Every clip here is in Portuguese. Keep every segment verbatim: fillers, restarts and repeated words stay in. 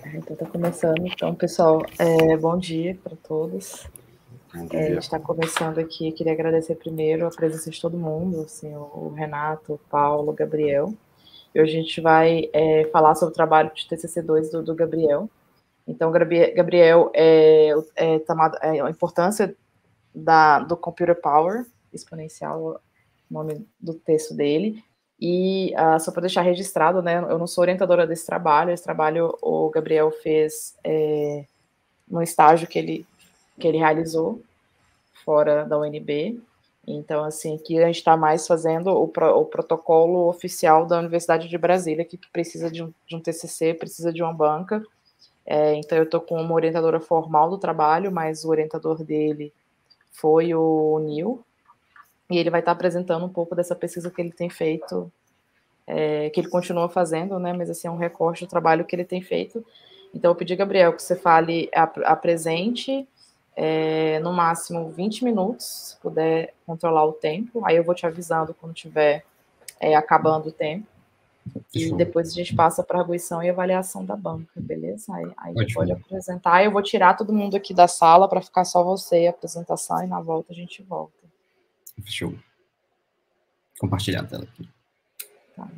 Então, tá começando. Então, pessoal, é, bom dia para todos. É, a gente está começando aqui. Eu queria agradecer primeiro a presença de todo mundo, assim, o Renato, o Paulo, o Gabriel. E hoje a gente vai é, falar sobre o trabalho de T C C dois do, do Gabriel. Então, Gabriel, é, é, é a importância da, do Computer Power exponencial, o nome do texto dele. E uh, só para deixar registrado, né, eu não sou orientadora desse trabalho, esse trabalho o Gabriel fez é, no estágio que ele, que ele realizou fora da U N B. Então, assim, aqui a gente está mais fazendo o, pro, o protocolo oficial da Universidade de Brasília, que precisa de um, de um T C C, precisa de uma banca. É, então, eu estou com uma orientadora formal do trabalho, mas o orientador dele foi o Neil, e ele vai estar apresentando um pouco dessa pesquisa que ele tem feito, é, que ele continua fazendo, né, mas assim, é um recorte do trabalho que ele tem feito. Então, eu pedi, Gabriel, que você fale, apresente, é, no máximo vinte minutos, se puder controlar o tempo, aí eu vou te avisando quando estiver é, acabando o tempo, e depois a gente passa para a arguição e avaliação da banca, beleza? Aí, aí você pode apresentar, eu vou tirar todo mundo aqui da sala para ficar só você e a apresentação, e na volta a gente volta. Fechou. Compartilhar a tela aqui. Tá.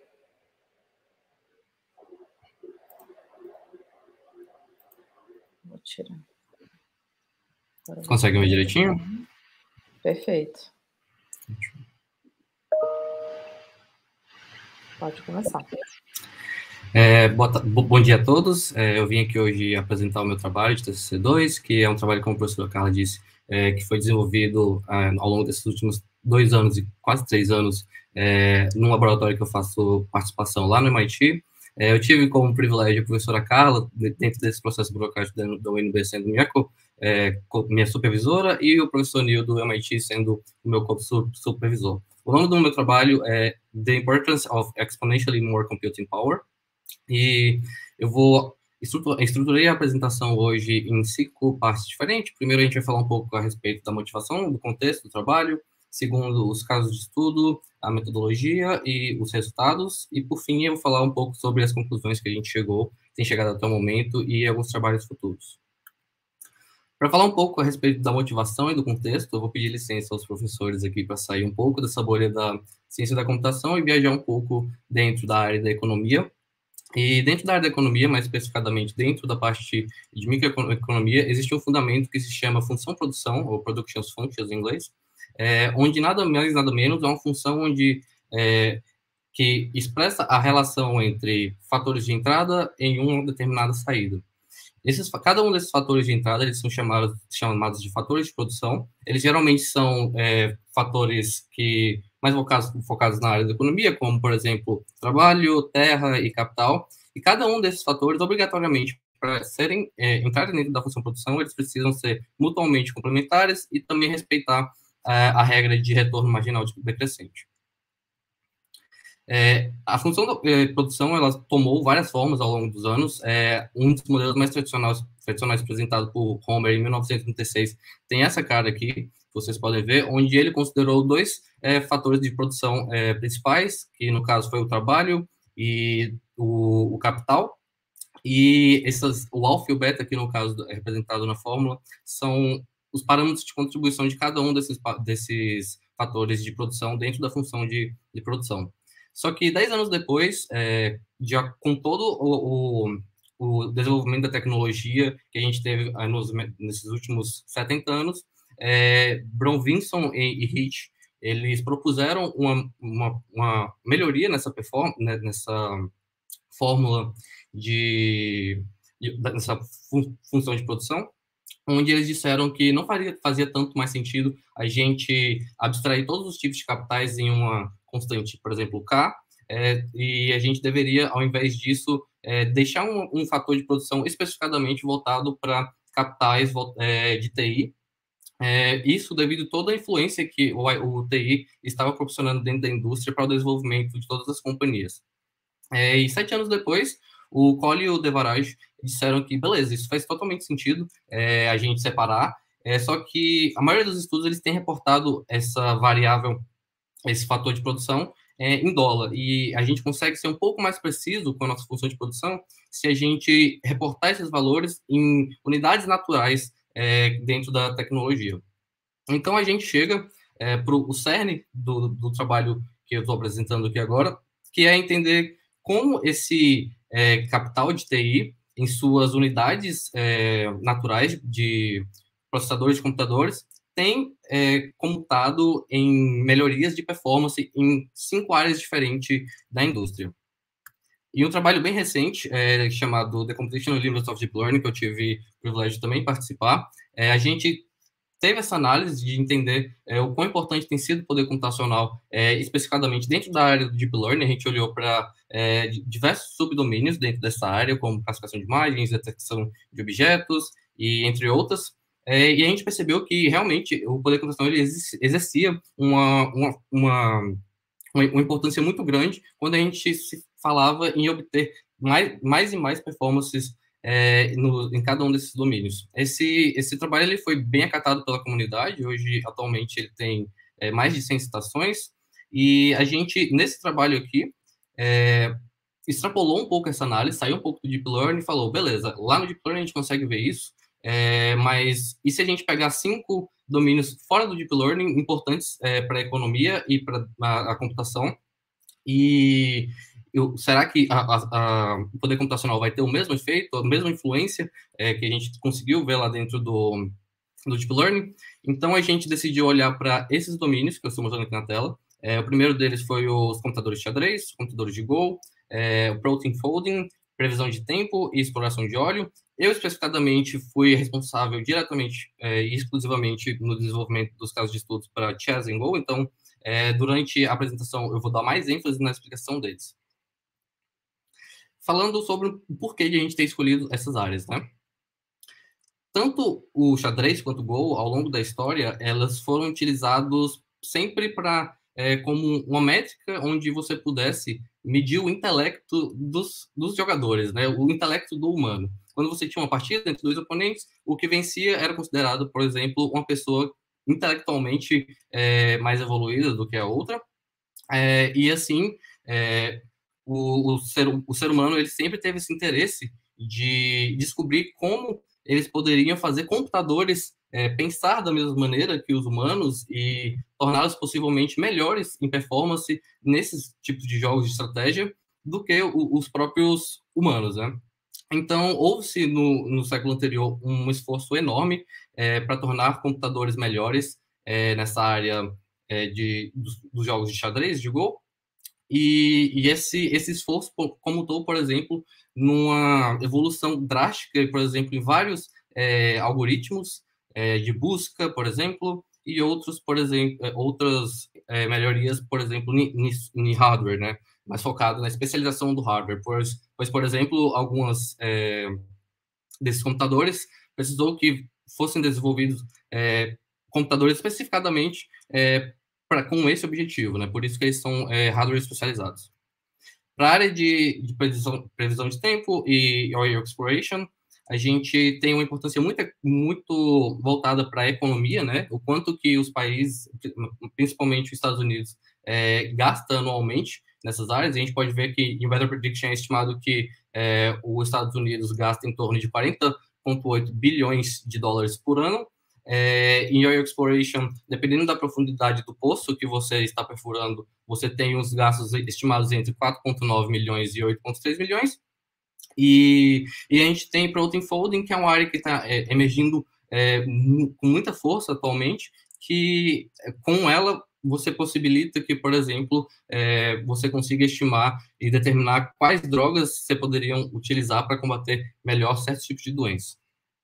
Vou tirar. Agora consegue ver direitinho? Perfeito. Pode começar. É, boa, bom dia a todos. É, eu vim aqui hoje apresentar o meu trabalho de T C C dois, que é um trabalho, como a professora Carla disse, é, que foi desenvolvido é, ao longo desses últimos dois anos e quase três anos é, num laboratório que eu faço participação lá no M I T. É, eu tive como privilégio a professora Carla, dentro desse processo burocrático da U N B, sendo minha, é, minha supervisora, e o professor Neil do M I T sendo o meu co-supervisor. O nome do meu trabalho é The Importance of Exponentially More Computing Power, e eu vou estruturei a apresentação hoje em cinco partes diferentes. Primeiro, a gente vai falar um pouco a respeito da motivação, do contexto do trabalho. Segundo, os casos de estudo, a metodologia e os resultados. E, por fim, eu vou falar um pouco sobre as conclusões que a gente chegou, tem chegado até o momento, e alguns trabalhos futuros. Para falar um pouco a respeito da motivação e do contexto, eu vou pedir licença aos professores aqui para sair um pouco dessa bolha da ciência da computação e viajar um pouco dentro da área da economia. E dentro da área da economia, mais especificadamente dentro da parte de microeconomia, existe um fundamento que se chama função-produção, ou production functions em inglês, é, onde nada mais, nada menos é uma função onde, é, que expressa a relação entre fatores de entrada em uma determinada saída. Esses, cada um desses fatores de entrada, eles são chamados, chamados de fatores de produção. Eles geralmente são é, fatores que mais focados, focados na área da economia, como, por exemplo, trabalho, terra e capital. E cada um desses fatores, obrigatoriamente, para serem é, entrarem dentro da função produção, eles precisam ser mutuamente complementares e também respeitar é, a regra de retorno marginal decrescente. É, a função da é, produção, ela tomou várias formas ao longo dos anos. É, um dos modelos mais tradicionais, tradicionais apresentado por Homer em mil novecentos e trinta e seis tem essa cara aqui, que vocês podem ver, onde ele considerou dois é, fatores de produção é, principais, que no caso foi o trabalho e o, o capital. E essas, o alfa e o beta, que no caso é representado na fórmula, são os parâmetros de contribuição de cada um desses, desses fatores de produção dentro da função de, de produção. Só que dez anos depois, é, já com todo o, o, o desenvolvimento da tecnologia que a gente teve nos, nesses últimos setenta anos, é, Brown-Vinson e, e Hitch, eles propuseram uma, uma, uma melhoria nessa, performance, nessa fórmula de, de nessa fun, função de produção, onde eles disseram que não faria, fazia tanto mais sentido a gente abstrair todos os tipos de capitais em uma constante, por exemplo, K, é, e a gente deveria, ao invés disso, é, deixar um, um fator de produção especificadamente voltado para capitais é, de T I, é, isso devido a toda a influência que o, o T I estava proporcionando dentro da indústria para o desenvolvimento de todas as companhias. É, e sete anos depois, o Colli e o Devaraj disseram que, beleza, isso faz totalmente sentido é, a gente separar, é, só que a maioria dos estudos eles têm reportado essa variável, esse fator de produção, é, em dólar. E a gente consegue ser um pouco mais preciso com a nossa função de produção se a gente reportar esses valores em unidades naturais é, dentro da tecnologia. Então, a gente chega é, para o cerne do, do trabalho que eu estou apresentando aqui agora, que é entender como esse é, capital de T I, em suas unidades é, naturais de processadores de computadores, tem é, computado em melhorias de performance em cinco áreas diferentes da indústria. E um trabalho bem recente, é, chamado The Computational Limits of Deep Learning, que eu tive o privilégio de também participar, é, a gente teve essa análise de entender é, o quão importante tem sido o poder computacional, é, especificadamente dentro da área do Deep Learning. A gente olhou para é, diversos subdomínios dentro dessa área, como classificação de imagens, detecção de objetos, e entre outras. É, e a gente percebeu que, realmente, o poder computacional ele exercia uma, uma, uma, uma importância muito grande quando a gente se falava em obter mais, mais e mais performances É, no, em cada um desses domínios. Esse, esse trabalho ele foi bem acatado pela comunidade, hoje, atualmente, ele tem é, mais de cem citações, e a gente, nesse trabalho aqui, é, extrapolou um pouco essa análise, saiu um pouco do Deep Learning e falou, beleza, lá no Deep Learning a gente consegue ver isso, é, mas e se a gente pegar cinco domínios fora do Deep Learning, importantes é, para a economia e para a, a computação, e eu, será que a, a, a, o poder computacional vai ter o mesmo efeito, a mesma influência é, que a gente conseguiu ver lá dentro do, do Deep Learning? Então, a gente decidiu olhar para esses domínios que eu estou mostrando aqui na tela. É, o primeiro deles foi os computadores de xadrez, computadores de Go, é, o Protein Folding, previsão de tempo e exploração de óleo. Eu, especificadamente, fui responsável diretamente é, e exclusivamente no desenvolvimento dos casos de estudos para Chess e Go, então, é, durante a apresentação, eu vou dar mais ênfase na explicação deles. Falando sobre o porquê de a gente ter escolhido essas áreas, né? Tanto o xadrez quanto o Go, ao longo da história, elas foram utilizados sempre para é, como uma métrica onde você pudesse medir o intelecto dos, dos jogadores, né? O intelecto do humano. Quando você tinha uma partida entre dois oponentes, o que vencia era considerado, por exemplo, uma pessoa intelectualmente é, mais evoluída do que a outra, é, e assim, é, o, o, ser, o ser humano ele sempre teve esse interesse de descobrir como eles poderiam fazer computadores é, pensar da mesma maneira que os humanos e torná-los possivelmente melhores em performance nesses tipos de jogos de estratégia do que o, os próprios humanos, né? Então, houve-se no, no século anterior um esforço enorme é, para tornar computadores melhores é, nessa área é, de, dos, dos jogos de xadrez, de Go, e, e esse, esse esforço comutou, por exemplo, numa evolução drástica, por exemplo, em vários é, algoritmos é, de busca, por exemplo, e outros, por exemplo, outras é, melhorias, por exemplo, em hardware, né? Mais focado na especialização do hardware, pois, pois por exemplo, algumas é, desses computadores precisou que fossem desenvolvidos é, computadores especificadamente é, pra, com esse objetivo, né? Por isso que eles são é, hardware especializados. Para a área de, de previsão, previsão de tempo e oil exploration, a gente tem uma importância muito, muito voltada para a economia, né? O quanto que os países, principalmente os Estados Unidos, é, gastam anualmente nessas áreas. A gente pode ver que em Weather Prediction é estimado que é, os Estados Unidos gastam em torno de quarenta vírgula oito bilhões de dólares por ano. É, em Oil Exploration, dependendo da profundidade do poço que você está perfurando, você tem os gastos estimados entre quatro vírgula nove milhões e oito vírgula três milhões. E, e a gente tem Protein Folding, que é uma área que está é, emergindo é, com muita força atualmente, que com ela você possibilita que, por exemplo, é, você consiga estimar e determinar quais drogas você poderiam utilizar para combater melhor certos tipos de doenças.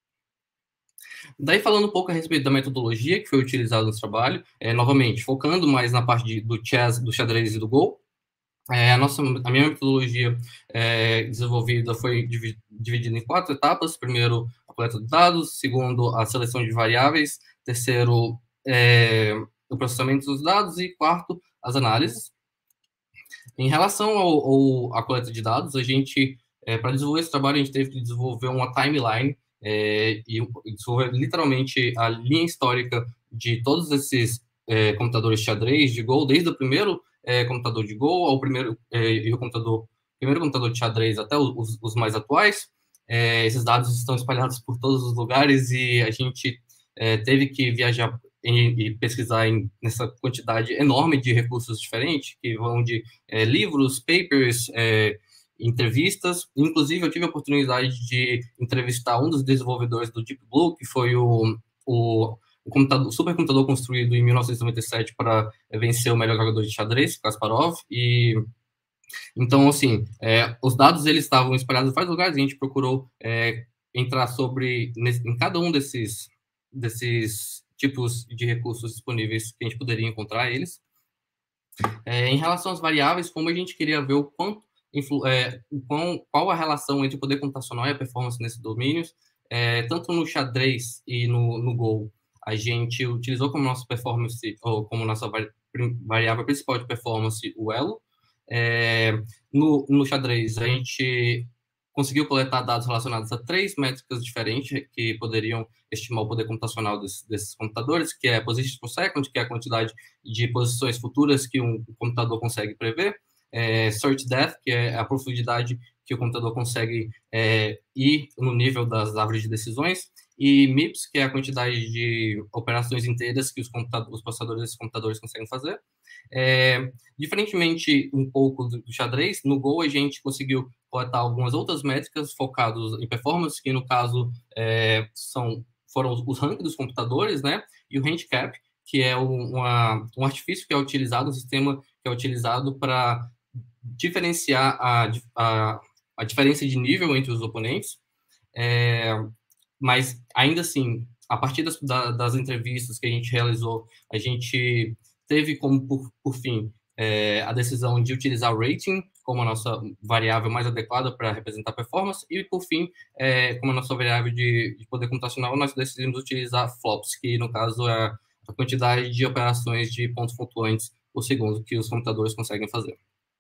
Daí, falando um pouco a respeito da metodologia que foi utilizada no trabalho, é, novamente, focando mais na parte de, do chess, do xadrez e do Go, é, a, nossa, a minha metodologia é, desenvolvida foi dividida em quatro etapas. Primeiro, a coleta de dados. Segundo, a seleção de variáveis. Terceiro, é, o processamento dos dados. E quarto, as análises. Em relação ao, ao, à coleta de dados, a gente, é, para desenvolver esse trabalho, a gente teve que desenvolver uma timeline é, e desenvolver literalmente a linha histórica de todos esses é, computadores xadrez de Go, desde o primeiro é, computador de Go, ao primeiro, é, e o computador, primeiro computador de xadrez até os, os mais atuais. É, esses dados estão espalhados por todos os lugares e a gente é, teve que viajar em, e pesquisar em, nessa quantidade enorme de recursos diferentes, que vão de é, livros, papers, é, entrevistas. Inclusive, eu tive a oportunidade de entrevistar um dos desenvolvedores do Deep Blue, que foi o, o, o, computador, o supercomputador construído em mil novecentos e noventa e sete para vencer o melhor jogador de xadrez, Kasparov, e então, assim, é, os dados eles estavam espalhados em vários lugares, a gente procurou é, entrar sobre, nesse, em cada um desses, desses tipos de recursos disponíveis que a gente poderia encontrar eles. É, em relação às variáveis, como a gente queria ver o quanto, influ, é, o qual, qual a relação entre o poder computacional e a performance nesses domínios, é, tanto no xadrez e no, no Go, a gente utilizou como nossa performance, ou como nossa variável principal de performance o elo. É, no, no xadrez, a gente conseguiu coletar dados relacionados a três métricas diferentes que poderiam estimar o poder computacional desses, desses computadores, que é positions per second, que é a quantidade de posições futuras que um computador consegue prever, é, search depth, que é a profundidade que o computador consegue é, ir no nível das árvores de decisões, e MIPS, que é a quantidade de operações inteiras que os, os processadores desses computadores conseguem fazer. É, diferentemente um pouco do, do xadrez, no Go a gente conseguiu coletar algumas outras métricas focadas em performance, que no caso é, são, foram os rankings dos computadores, né, e o handicap, que é uma, um artifício que é utilizado, um sistema que é utilizado para diferenciar a, a, a diferença de nível entre os oponentes, é, mas ainda assim, a partir das, das entrevistas que a gente realizou, a gente teve como, por, por fim, é, a decisão de utilizar o rating como a nossa variável mais adequada para representar performance, e, por fim, é, como a nossa variável de, de poder computacional, nós decidimos utilizar flops, que, no caso, é a quantidade de operações de pontos flutuantes por segundo que os computadores conseguem fazer.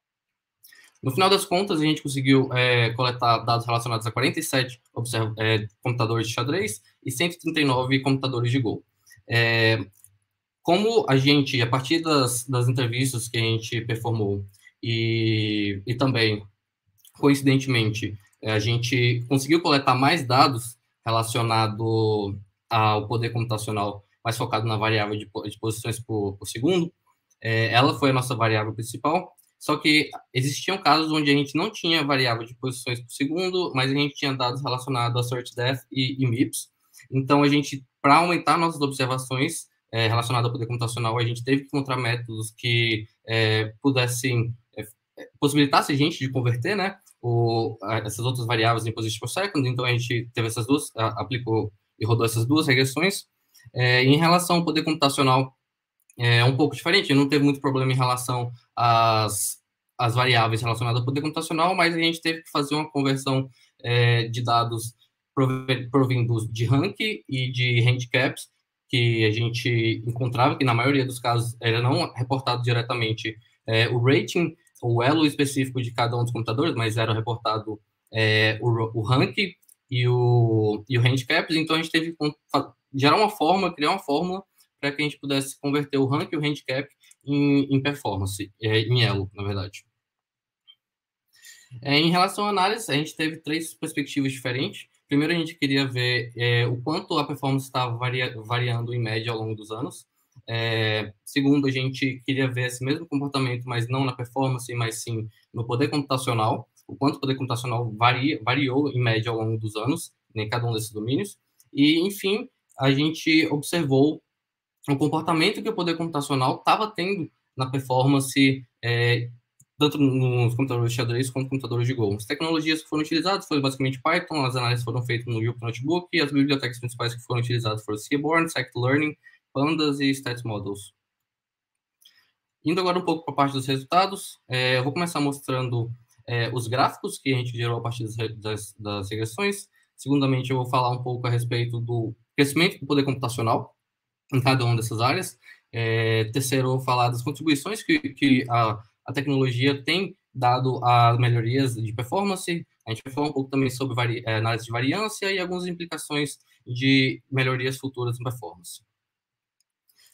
No final das contas, a gente conseguiu é, coletar dados relacionados a quarenta e sete é, computadores de xadrez e cento e trinta e nove computadores de Go. É, como a gente, a partir das, das entrevistas que a gente performou e, e também, coincidentemente, a gente conseguiu coletar mais dados relacionados ao poder computacional, mais focado na variável de, de posições por, por segundo, é, ela foi a nossa variável principal. Só que existiam casos onde a gente não tinha variável de posições por segundo, mas a gente tinha dados relacionados a search depth e, e MIPS. Então, a gente, para aumentar nossas observações é, relacionadas ao poder computacional, a gente teve que encontrar métodos que é, pudessem, é, possibilitassem a gente de converter, né, o, essas outras variáveis em position per second. Então, a gente teve essas duas, aplicou e rodou essas duas regressões. É, em relação ao poder computacional, é um pouco diferente, não teve muito problema em relação às, às variáveis relacionadas ao poder computacional, mas a gente teve que fazer uma conversão é, de dados provindos de rank e de handicaps, que a gente encontrava, que na maioria dos casos era não reportado diretamente é, o rating, o elo específico de cada um dos computadores, mas era reportado é, o, o rank e o, e o handicaps. Então, a gente teve que gerar uma fórmula, criar uma fórmula para que a gente pudesse converter o rank e o handicap em, em performance, é, em elo, na verdade. É, em relação à análise, a gente teve três perspectivas diferentes. Primeiro, a gente queria ver é, o quanto a performance estava varia, variando em média ao longo dos anos. É, segundo, a gente queria ver esse mesmo comportamento, mas não na performance, mas sim no poder computacional, o quanto o poder computacional varia, variou em média ao longo dos anos, em cada um desses domínios. E, enfim, a gente observou o comportamento que o poder computacional estava tendo na performance, é, tanto nos computadores de xadrez quanto nos computadores de Go. As tecnologias que foram utilizadas foram basicamente Python, as análises foram feitas no Jupyter Notebook, e as bibliotecas principais que foram utilizadas foram Seaborn, Scikit-Learn, Pandas e Stats Models. Indo agora um pouco para a parte dos resultados, é, eu vou começar mostrando é, os gráficos que a gente gerou a partir das, das, das regressões. Segundamente, eu vou falar um pouco a respeito do crescimento do poder computacional em cada uma dessas áreas. É, terceiro, eu vou falar das contribuições que, que a, a tecnologia tem dado a melhorias de performance. A gente vai falar um pouco também sobre vari, é, análise de variância e algumas implicações de melhorias futuras em performance.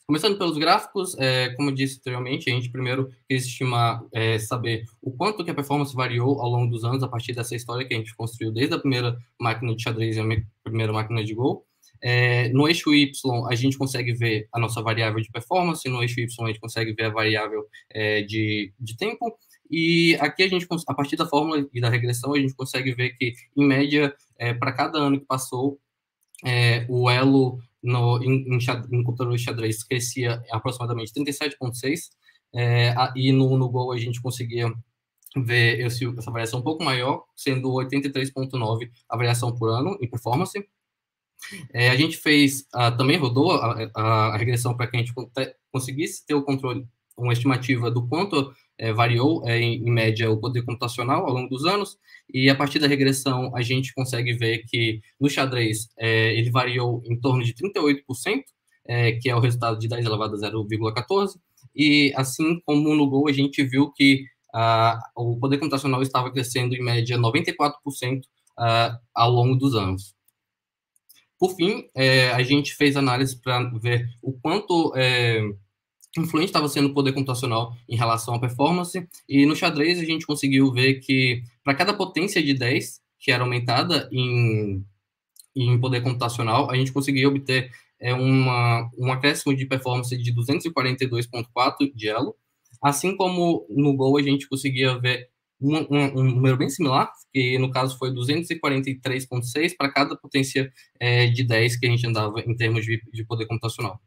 Começando pelos gráficos, é, como eu disse anteriormente, a gente primeiro quis estimar, é, saber o quanto que a performance variou ao longo dos anos a partir dessa história que a gente construiu desde a primeira máquina de xadrez e a primeira máquina de Go. É, no eixo Y, a gente consegue ver a nossa variável de performance, no eixo Y a gente consegue ver a variável é, de, de tempo, e aqui a gente, a partir da fórmula e da regressão, a gente consegue ver que, em média, é, para cada ano que passou, é, o elo no, em, em, em computador de xadrez crescia aproximadamente trinta e sete vírgula seis, é, e no, no Go a gente conseguia ver esse, essa variação um pouco maior, sendo oitenta e três vírgula nove a variação por ano em performance. É, a gente fez, uh, também rodou a, a, a regressão para que a gente conseguisse ter o controle, uma estimativa do quanto é, variou, é, em, em média, o poder computacional ao longo dos anos, e a partir da regressão a gente consegue ver que no xadrez é, ele variou em torno de trinta e oito por cento, é, que é o resultado de dez elevado a zero vírgula quatorze, e assim como no Go a gente viu que uh, o poder computacional estava crescendo em média noventa e quatro por cento uh, ao longo dos anos. Por fim, é, a gente fez análise para ver o quanto é, influente estava sendo o poder computacional em relação à performance, e no xadrez a gente conseguiu ver que para cada potência de dez, que era aumentada em, em poder computacional, a gente conseguia obter é, uma, um acréscimo de performance de duzentos e quarenta e dois vírgula quatro de elo, assim como no Go a gente conseguia ver Um, um, um número bem similar, que no caso foi duzentos e quarenta e três vírgula seis para cada potência é, de dez que a gente andava em termos de, de poder computacional.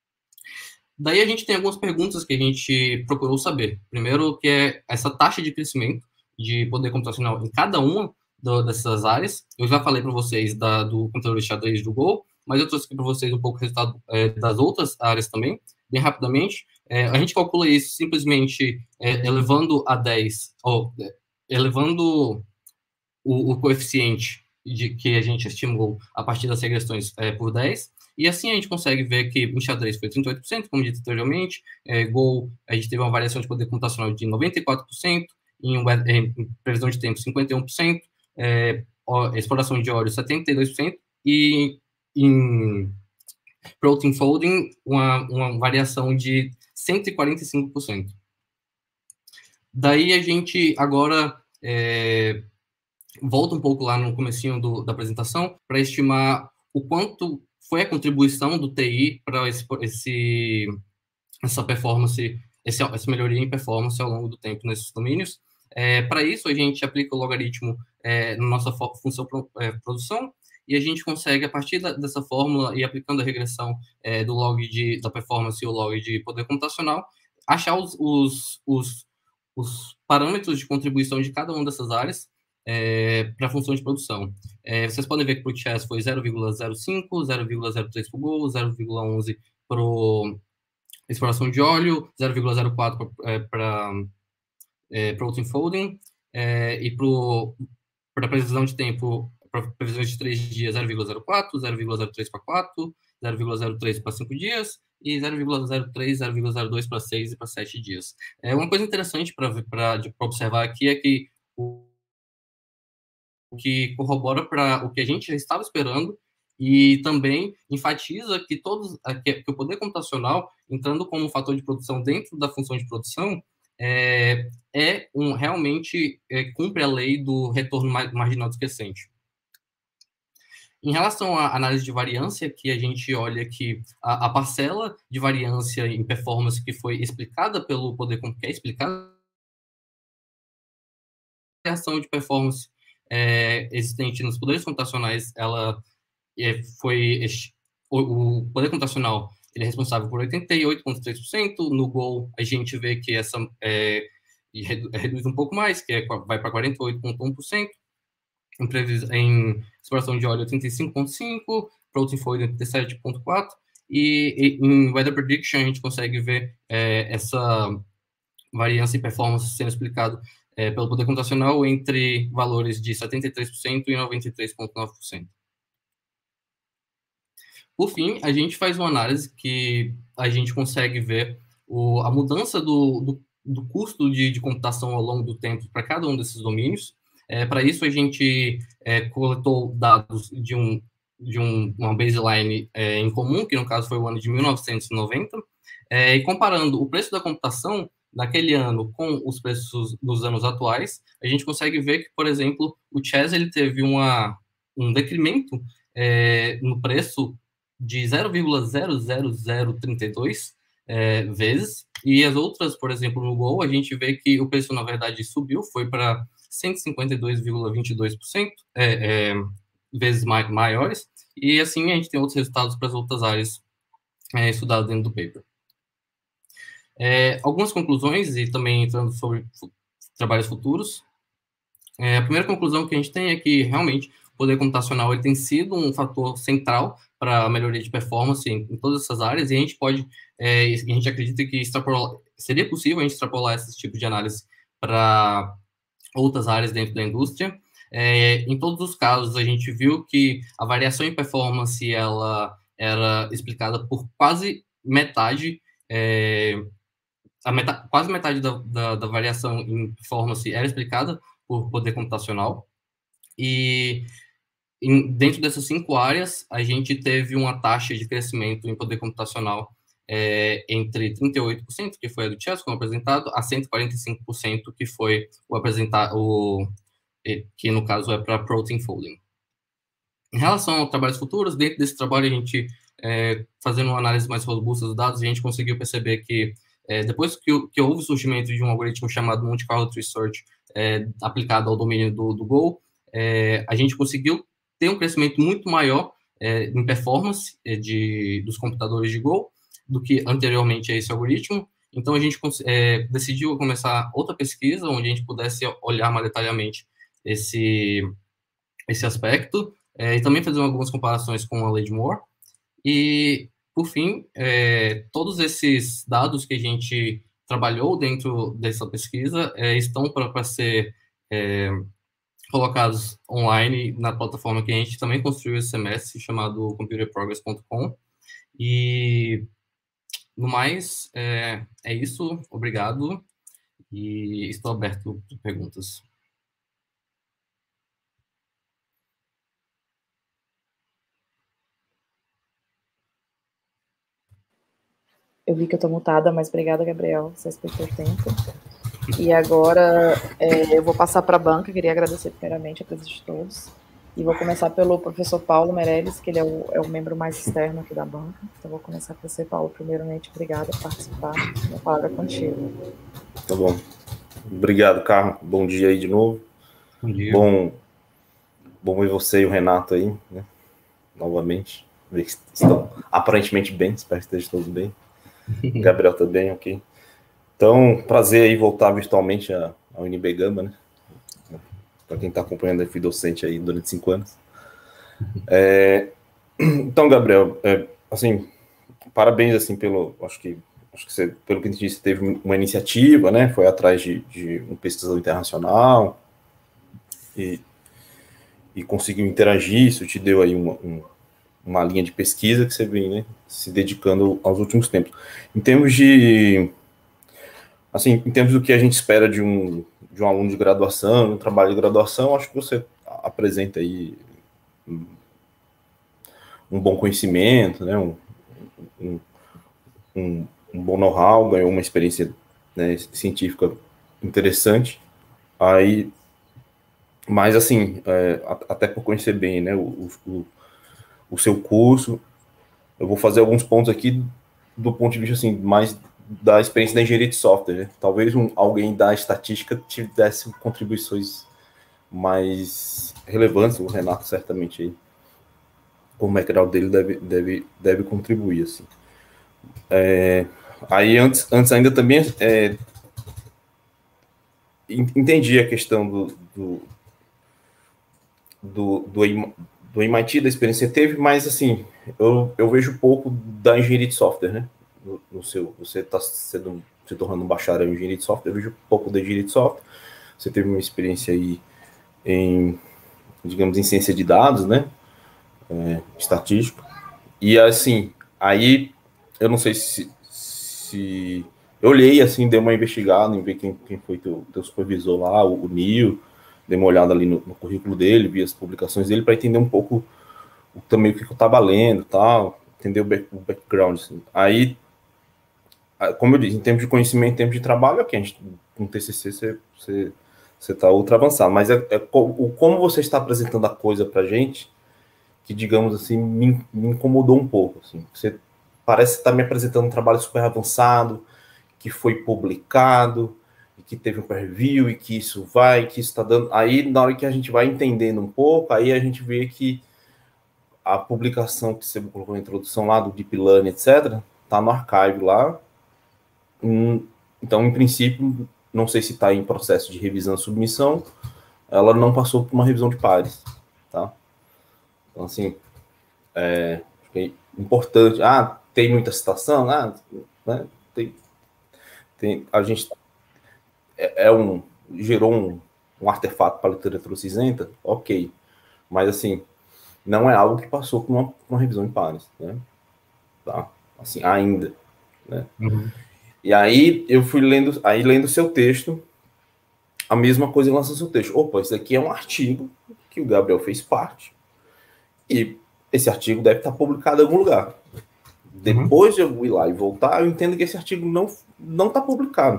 Daí a gente tem algumas perguntas que a gente procurou saber. Primeiro, que é essa taxa de crescimento de poder computacional em cada uma do, dessas áreas. Eu já falei para vocês da, do computador de xadrez do Go, mas eu trouxe aqui para vocês um pouco o resultado é, das outras áreas também, bem rapidamente. É, a gente calcula isso simplesmente é, elevando a dez, ou é, elevando o, o coeficiente de que a gente estimou a partir das regressões é, por dez, e assim a gente consegue ver que em xadrez foi trinta e oito por cento, como dito anteriormente, é, Go, a gente teve uma variação de poder computacional de noventa e quatro por cento, em, em, em previsão de tempo cinquenta e um por cento, é, exploração de óleo setenta e dois por cento, e em protein folding, uma, uma variação de cento e quarenta e cinco por cento. Daí a gente agora é, volta um pouco lá no comecinho do, da apresentação para estimar o quanto foi a contribuição do T I para esse, esse, essa performance, esse, essa melhoria em performance ao longo do tempo nesses domínios. É, para isso, a gente aplica o logaritmo é, na nossa função pro, é, produção, e a gente consegue, a partir da, dessa fórmula e aplicando a regressão é, do log de, da performance e o log de poder computacional, achar os, os, os, os parâmetros de contribuição de cada uma dessas áreas é, para a função de produção. É, vocês podem ver que para o chess foi zero vírgula zero cinco, zero vírgula zero três para o Go, zero vírgula onze para exploração de óleo, zero vírgula zero quatro para é, protein folding, é, e para a previsão de tempo, para previsões de três dias, zero vírgula zero quatro, zero vírgula zero três para quatro, zero vírgula zero três para cinco dias, e zero vírgula zero três, zero vírgula zero dois para seis e para sete dias. É, uma coisa interessante para observar aqui é que o que corrobora para o que a gente já estava esperando, e também enfatiza que, todos, que o poder computacional, entrando como um fator de produção dentro da função de produção, é, é um, realmente é, cumpre a lei do retorno marginal decrescente. Em relação à análise de variância, que a gente olha que a, a parcela de variância em performance que foi explicada pelo poder computacional, que é explicada a variação de performance é, existente nos poderes computacionais, ela é, foi o, o poder computacional ele é responsável por oitenta e oito vírgula três por cento, no Go a gente vê que essa é, reduz um pouco mais, que é, vai para quarenta e oito vírgula um por cento, em, em exploração de óleo trinta e cinco vírgula cinco por cento, protein folding trinta e sete vírgula quatro por cento, e, e em weather prediction a gente consegue ver é, essa variância e performance sendo explicado é, pelo poder computacional entre valores de setenta e três por cento e noventa e três vírgula nove por cento. Por fim, a gente faz uma análise que a gente consegue ver o, a mudança do, do, do custo de, de computação ao longo do tempo para cada um desses domínios. É, para isso, a gente é, coletou dados de, um, de um, uma baseline é, em comum, que no caso foi o ano de mil novecentos e noventa, É, e comparando o preço da computação naquele ano com os preços dos anos atuais, a gente consegue ver que, por exemplo, o Chess ele teve uma, um decremento é, no preço de zero vírgula zero zero zero trinta e dois é, vezes, e as outras, por exemplo, no Go, a gente vê que o preço, na verdade, subiu, foi para cento e cinquenta e dois vírgula vinte e dois por cento é, é, vezes mai maiores, e assim a gente tem outros resultados para as outras áreas é, estudadas dentro do paper. É, algumas conclusões, e também entrando sobre trabalhos futuros. É, a primeira conclusão que a gente tem é que, realmente, o poder computacional ele tem sido um fator central para a melhoria de performance em, em todas essas áreas, e a gente pode, é, a gente acredita que extrapolar, seria possível a gente extrapolar esse tipo de análise para outras áreas dentro da indústria. É, em todos os casos, a gente viu que a variação em performance ela era explicada por quase metade é, a metade, quase metade da, da, da variação em performance era explicada por poder computacional. E em, dentro dessas cinco áreas, a gente teve uma taxa de crescimento em poder computacional é, entre trinta e oito por cento, que foi a do Chess, como apresentado, a cento e quarenta e cinco por cento, que foi o apresentado, o, que no caso é para protein folding. Em relação a trabalhos futuros, dentro desse trabalho, a gente, é, fazendo uma análise mais robusta dos dados, a gente conseguiu perceber que É, depois que, que houve o surgimento de um algoritmo chamado Monte Carlo Tree Search é, aplicado ao domínio do, do Go, é, a gente conseguiu ter um crescimento muito maior é, em performance é, de, dos computadores de Go do que anteriormente a esse algoritmo. Então, a gente é, decidiu começar outra pesquisa onde a gente pudesse olhar mais detalhadamente esse, esse aspecto é, e também fazer algumas comparações com a lei de Moore. E por fim, é, todos esses dados que a gente trabalhou dentro dessa pesquisa é, estão para ser é, colocados online na plataforma que a gente também construiu esse semestre, chamado computer progress ponto com. E, no mais, é, é isso. Obrigado. E estou aberto para perguntas. Eu vi que eu estou mutada, mas obrigada, Gabriel, você respeitou o tempo. E agora é, eu vou passar para a banca, queria agradecer primeiramente a presença de todos. E vou começar pelo professor Paulo Meirelles, que ele é o, é o membro mais externo aqui da banca. Então vou começar com você, Paulo. Primeiramente, obrigada por participar. A palavra é contigo. Tá bom. Obrigado, Carlos. Bom dia aí de novo. Bom dia. Bom, bom ver você e o Renato aí, né? Novamente. Ver que estão aparentemente bem, espero que estejam todos bem. Gabriel também, ok. Então, prazer aí voltar virtualmente à, à U N B Gama, né? Para quem está acompanhando, eu fui docente aí durante cinco anos. É, então, Gabriel, é, assim, parabéns assim pelo, acho que, acho que você, pelo que a gente disse, teve uma iniciativa, né? Foi atrás de, de um pesquisador internacional e, e conseguiu interagir. Isso te deu aí uma, um, uma linha de pesquisa que você vem, né, se dedicando aos últimos tempos. Em termos de, assim, em termos do que a gente espera de um, de um aluno de graduação, um trabalho de graduação, acho que você apresenta aí um, um bom conhecimento, né, um, um, um, um bom know-how, ganhou uma experiência, né, científica interessante. Aí, mas assim, é, até por conhecer bem, né, o, o o seu curso, eu vou fazer alguns pontos aqui do ponto de vista assim, mais da experiência da engenharia de software, né? Talvez um, alguém da estatística tivesse contribuições mais relevantes, o Renato certamente aí, o background dele deve, deve, deve contribuir, assim. É, aí antes, antes ainda também é, entendi a questão do do, do, do do M I T, da experiência que teve, mas assim, eu, eu vejo pouco da engenharia de software, né? No, no seu, você está se tornando um bacharel em engenharia de software, eu vejo pouco da engenharia de software. Você teve uma experiência aí em, digamos, em ciência de dados, né? É, estatística. E assim, aí eu não sei se, se eu olhei assim, dei uma investigada em ver quem, quem foi teu, teu supervisor lá, o, o Neil. Dei uma olhada ali no, no currículo dele, vi as publicações dele, para entender um pouco o, também o que, que eu estava lendo e tal, entender o, back, o background. Assim. Aí, como eu disse, em termos de conhecimento, em termos de trabalho, aqui a gente, com T C C, você, você, você está ultra avançado, mas é, é o, como você está apresentando a coisa para a gente, que, digamos assim, me, me incomodou um pouco. Assim. Você parece estar me apresentando um trabalho super avançado, que foi publicado, e que teve um preview, e que isso vai, que isso está dando... Aí, na hora que a gente vai entendendo um pouco, aí a gente vê que a publicação que você colocou na introdução lá, do Deep Learning, etcétera, está no archive lá. Então, em princípio, não sei se está em processo de revisão e submissão, ela não passou por uma revisão de pares, tá? Então, assim, é, é importante. Ah, tem muita citação? Ah, né? Tem, tem, a gente é, é um, gerou um, um artefato para a literatura cinzenta, ok. Mas, assim, não é algo que passou por uma, uma revisão de pares, né? Tá? Assim, ainda, né? Uhum. E aí eu fui lendo, aí lendo seu texto, a mesma coisa em relação ao seu texto. Opa, isso aqui é um artigo que o Gabriel fez parte, e esse artigo deve estar publicado em algum lugar. Depois uhum. de eu ir lá e voltar, eu entendo que esse artigo não não está publicado.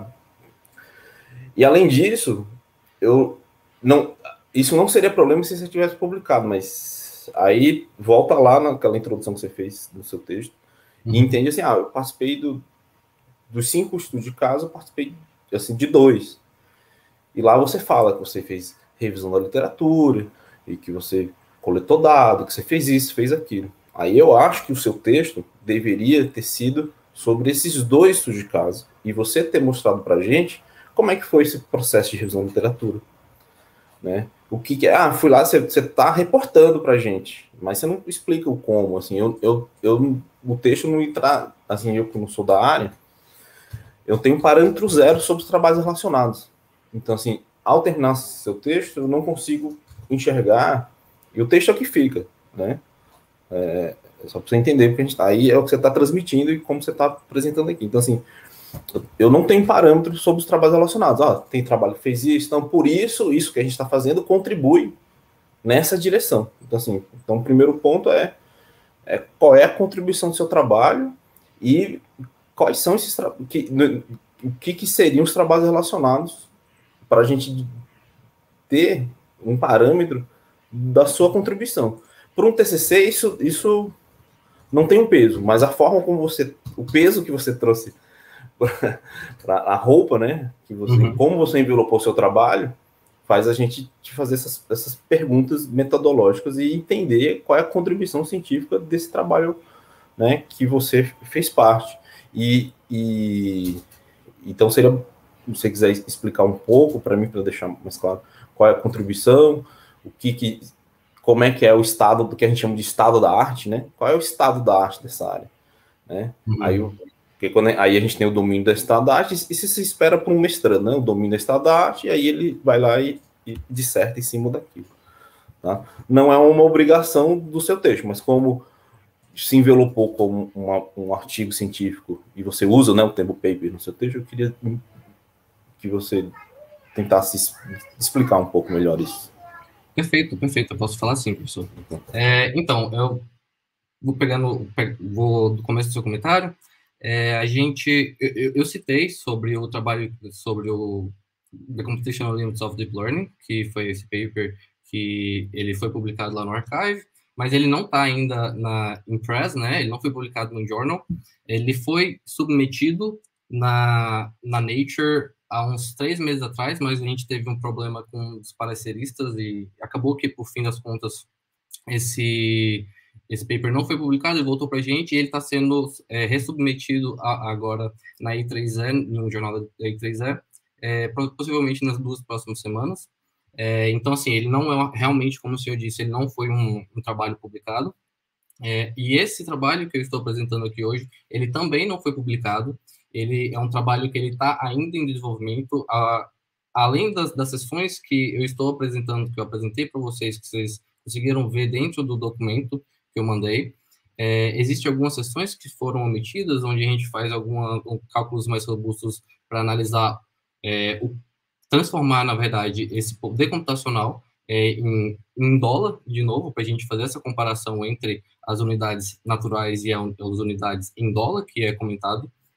E além disso, eu não, isso não seria problema se você tivesse publicado, mas aí volta lá naquela introdução que você fez no seu texto uhum. e entende assim, ah, eu participei do dos cinco estudos de caso, eu participei assim, de dois. E lá você fala que você fez revisão da literatura, e que você coletou dados, que você fez isso, fez aquilo. Aí eu acho que o seu texto deveria ter sido sobre esses dois estudos de caso, e você ter mostrado para a gente como é que foi esse processo de revisão da literatura. Né? O que, que é? Ah, fui lá, você está reportando para a gente, mas você não explica o como. Assim, eu, eu, eu, o texto não entra, assim, eu que não sou da área, eu tenho um parâmetro zero sobre os trabalhos relacionados. Então, assim, ao terminar seu texto, eu não consigo enxergar, e o texto é o que fica, né? É, é só para você entender porque a gente está aí, é o que você está transmitindo e como você está apresentando aqui. Então, assim, eu não tenho parâmetro sobre os trabalhos relacionados. Ah, tem trabalho que fez isso, então, por isso, isso que a gente está fazendo contribui nessa direção. Então, assim, então, o primeiro ponto é, é qual é a contribuição do seu trabalho e quais são esses trabalhos, o que, que seriam os trabalhos relacionados para a gente ter um parâmetro da sua contribuição. Por um T C C, isso, isso não tem um peso, mas a forma como você, o peso que você trouxe para a roupa, né, que você, uhum. como você envelopou o seu trabalho, faz a gente te fazer essas, essas perguntas metodológicas e entender qual é a contribuição científica desse trabalho, né, que você fez parte. E, e então seria, se você quiser explicar um pouco para mim, para deixar mais claro, qual é a contribuição, o que, que como é que é o estado do que a gente chama de estado da arte, né? Qual é o estado da arte dessa área, né? Uhum. Aí, porque quando, aí a gente tem o domínio do estado da arte e se se espera para um mestrando, né? O domínio do estado da arte, e aí ele vai lá e, e disserta em cima daquilo, tá? Não é uma obrigação do seu texto, mas como se envelopou como uma, um artigo científico e você usa, né, o termo paper no seu texto, eu queria que você tentasse explicar um pouco melhor isso. Perfeito, perfeito. Eu posso falar assim, professor. É, então, eu vou pegando, vou do começo do seu comentário. É, a gente, eu, eu citei sobre o trabalho sobre o The Computational Limits of Deep Learning, que foi esse paper que ele foi publicado lá no Archive, mas ele não está ainda na in press, né? Ele não foi publicado no Journal. Ele foi submetido na, na Nature há uns três meses atrás, mas a gente teve um problema com os pareceristas e acabou que, por fim das contas, esse, esse paper não foi publicado, ele voltou para a gente e ele está sendo é, ressubmetido a, agora na I três E, no jornal da I três E, é, possivelmente nas duas próximas semanas. É, então, assim, ele não é realmente, como o senhor disse, ele não foi um, um trabalho publicado. É, e esse trabalho que eu estou apresentando aqui hoje, ele também não foi publicado. Ele é um trabalho que ele está ainda em desenvolvimento. A, além das, das sessões que eu estou apresentando, que eu apresentei para vocês, que vocês conseguiram ver dentro do documento que eu mandei, é, existem algumas sessões que foram omitidas, onde a gente faz alguns cálculos mais robustos para analisar é, o transformar, na verdade, esse poder computacional é, em, em dólar, de novo, para a gente fazer essa comparação entre as unidades naturais e as unidades em dólar, que é comentado.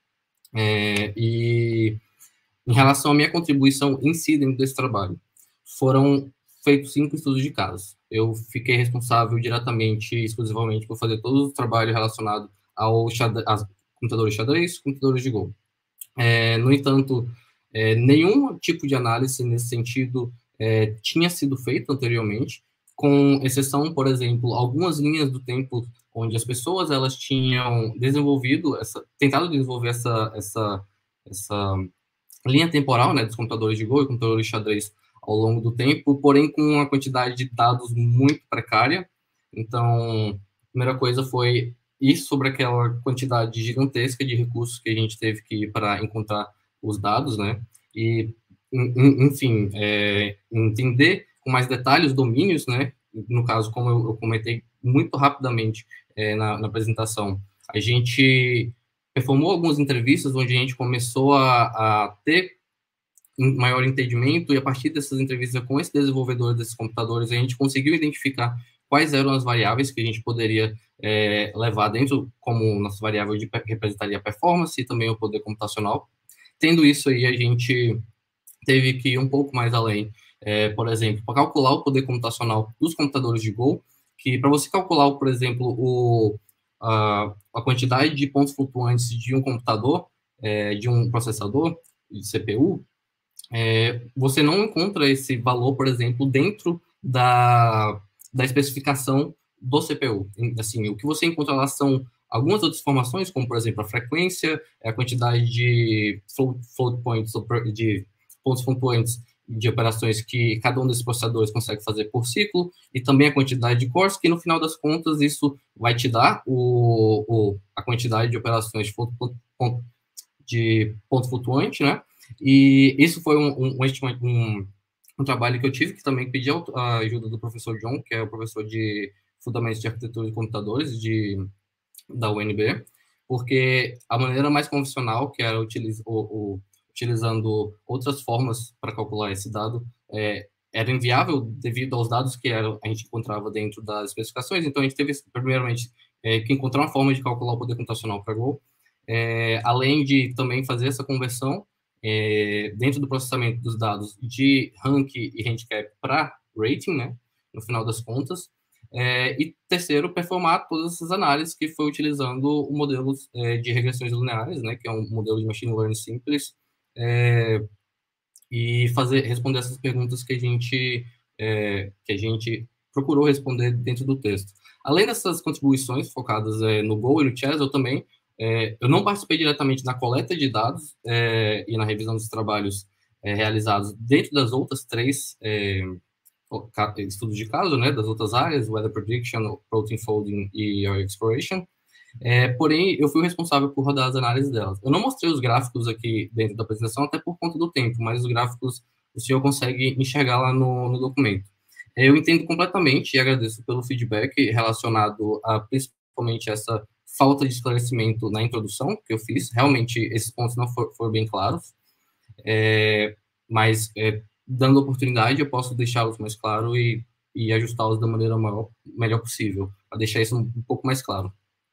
É, e em relação à minha contribuição em si dentro desse trabalho, foram feitos cinco estudos de caso. Eu fiquei responsável diretamente, exclusivamente, por fazer todo o trabalho relacionado ao xadrez, aos computadores de xadrez, computadores de Go. É, no entanto, é, nenhum tipo de análise nesse sentido é, tinha sido feito anteriormente, com exceção, por exemplo, algumas linhas do tempo onde as pessoas elas tinham desenvolvido, essa, tentado desenvolver essa, essa, essa linha temporal, né, dos computadores de Go e computadores de xadrez ao longo do tempo, porém com uma quantidade de dados muito precária. Então, a primeira coisa foi ir sobre aquela quantidade gigantesca de recursos que a gente teve que ir para encontrar os dados, né, e, enfim, é, entender com mais detalhes os domínios, né, no caso, como eu, eu comentei muito rapidamente é, na, na apresentação, a gente performou algumas entrevistas onde a gente começou a, a ter um maior entendimento, e a partir dessas entrevistas com esse desenvolvedor desses computadores, a gente conseguiu identificar quais eram as variáveis que a gente poderia é, levar dentro como nossa variável de representaria a performance e também o poder computacional. Tendo isso aí, a gente teve que ir um pouco mais além, é, por exemplo, para calcular o poder computacional dos computadores de Go, que para você calcular, por exemplo, o, a, a quantidade de pontos flutuantes de um computador, é, de um processador, de C P U, é, você não encontra esse valor, por exemplo, dentro da, da especificação do C P U. Assim, o que você encontra lá são algumas outras informações, como, por exemplo, a frequência, a quantidade de float, float points, de pontos flutuantes de operações que cada um desses processadores consegue fazer por ciclo, e também a quantidade de cores, que no final das contas isso vai te dar o, o, a quantidade de operações de ponto, ponto, de ponto flutuante, né? E isso foi um, um, um, um trabalho que eu tive, que também pedi a ajuda do professor John, que é o professor de Fundamentos de Arquitetura de Computadores de, da U N B, porque a maneira mais convencional, que era utiliz, o, o, utilizando outras formas para calcular esse dado, é, era inviável devido aos dados que era, a gente encontrava dentro das especificações. Então, a gente teve, primeiramente, é, que encontrar uma forma de calcular o poder computacional para Go, é, além de também fazer essa conversão é, dentro do processamento dos dados de rank e handicap para rating, né, no final das contas. É, e terceiro, performar todas essas análises que foi utilizando o modelo é, de regressões lineares, né, que é um modelo de machine learning simples, é, e fazer, responder essas perguntas que a gente é, que a gente procurou responder dentro do texto. Além dessas contribuições focadas é, no Go e no Chess, eu também é, eu não participei diretamente na coleta de dados é, e na revisão dos trabalhos é, realizados dentro das outras três é, estudos de caso, né, das outras áreas, Weather Prediction, Protein Folding e Area Exploration. É, porém, eu fui o responsável por rodar as análises delas. Eu não mostrei os gráficos aqui dentro da apresentação, até por conta do tempo, mas os gráficos o senhor consegue enxergar lá no, no documento. É, eu entendo completamente e agradeço pelo feedback relacionado a, principalmente, essa falta de esclarecimento na introdução que eu fiz. Realmente, esses pontos não for, foram bem claros, é, mas, é, dando oportunidade, eu posso deixá-los mais claros e, e ajustá-los da maneira maior, melhor possível, para deixar isso um, um pouco mais claro.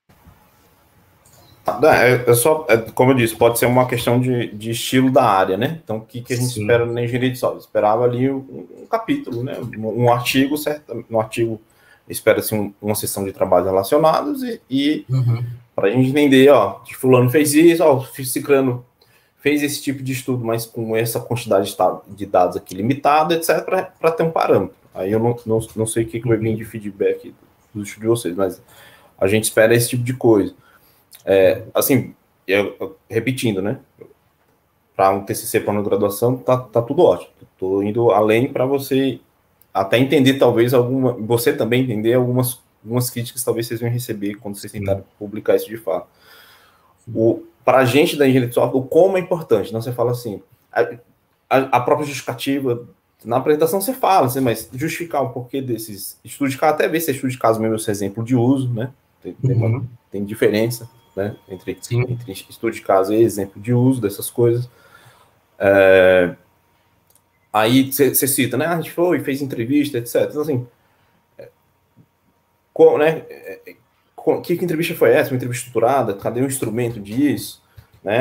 É, é só, é, como eu disse, pode ser uma questão de, de estilo da área, né? Então, o que, que a gente Sim. espera na engenharia de software? Esperava ali um, um capítulo, né? Um, um artigo, certo? No artigo espera-se um, uma sessão de trabalhos relacionados e, e uhum. para a gente entender, ó, que fulano fez isso, ó, ciclano fez esse tipo de estudo, mas com essa quantidade de dados aqui limitada, etcétera, para ter um parâmetro. Aí eu não, não, não sei o que, que vai vir de feedback do estudo de vocês, mas a gente espera esse tipo de coisa. É, assim, eu, eu, repetindo, né? Para um T C C para uma graduação, tá, tá tudo ótimo. Estou indo além para você até entender, talvez, alguma. Você também entender algumas, algumas críticas, talvez vocês venham receber quando vocês tentarem publicar isso de fato. Para a gente da engenharia de software, o como é importante. Não, você fala assim, a, a, a própria justificativa. Na apresentação você fala, assim, mas justificar o porquê desses estudos de caso, até ver se é estudo de caso mesmo, esse exemplo de uso, né? Tem, tem, uhum. uma, tem diferença. Né, entre, entre estudo de caso e exemplo de uso dessas coisas. É, aí você cita, né? A gente foi, fez entrevista, etcétera. Então, assim, é, com, né, é, com, que, que entrevista foi essa? Uma entrevista estruturada? Cadê o instrumento disso? Né?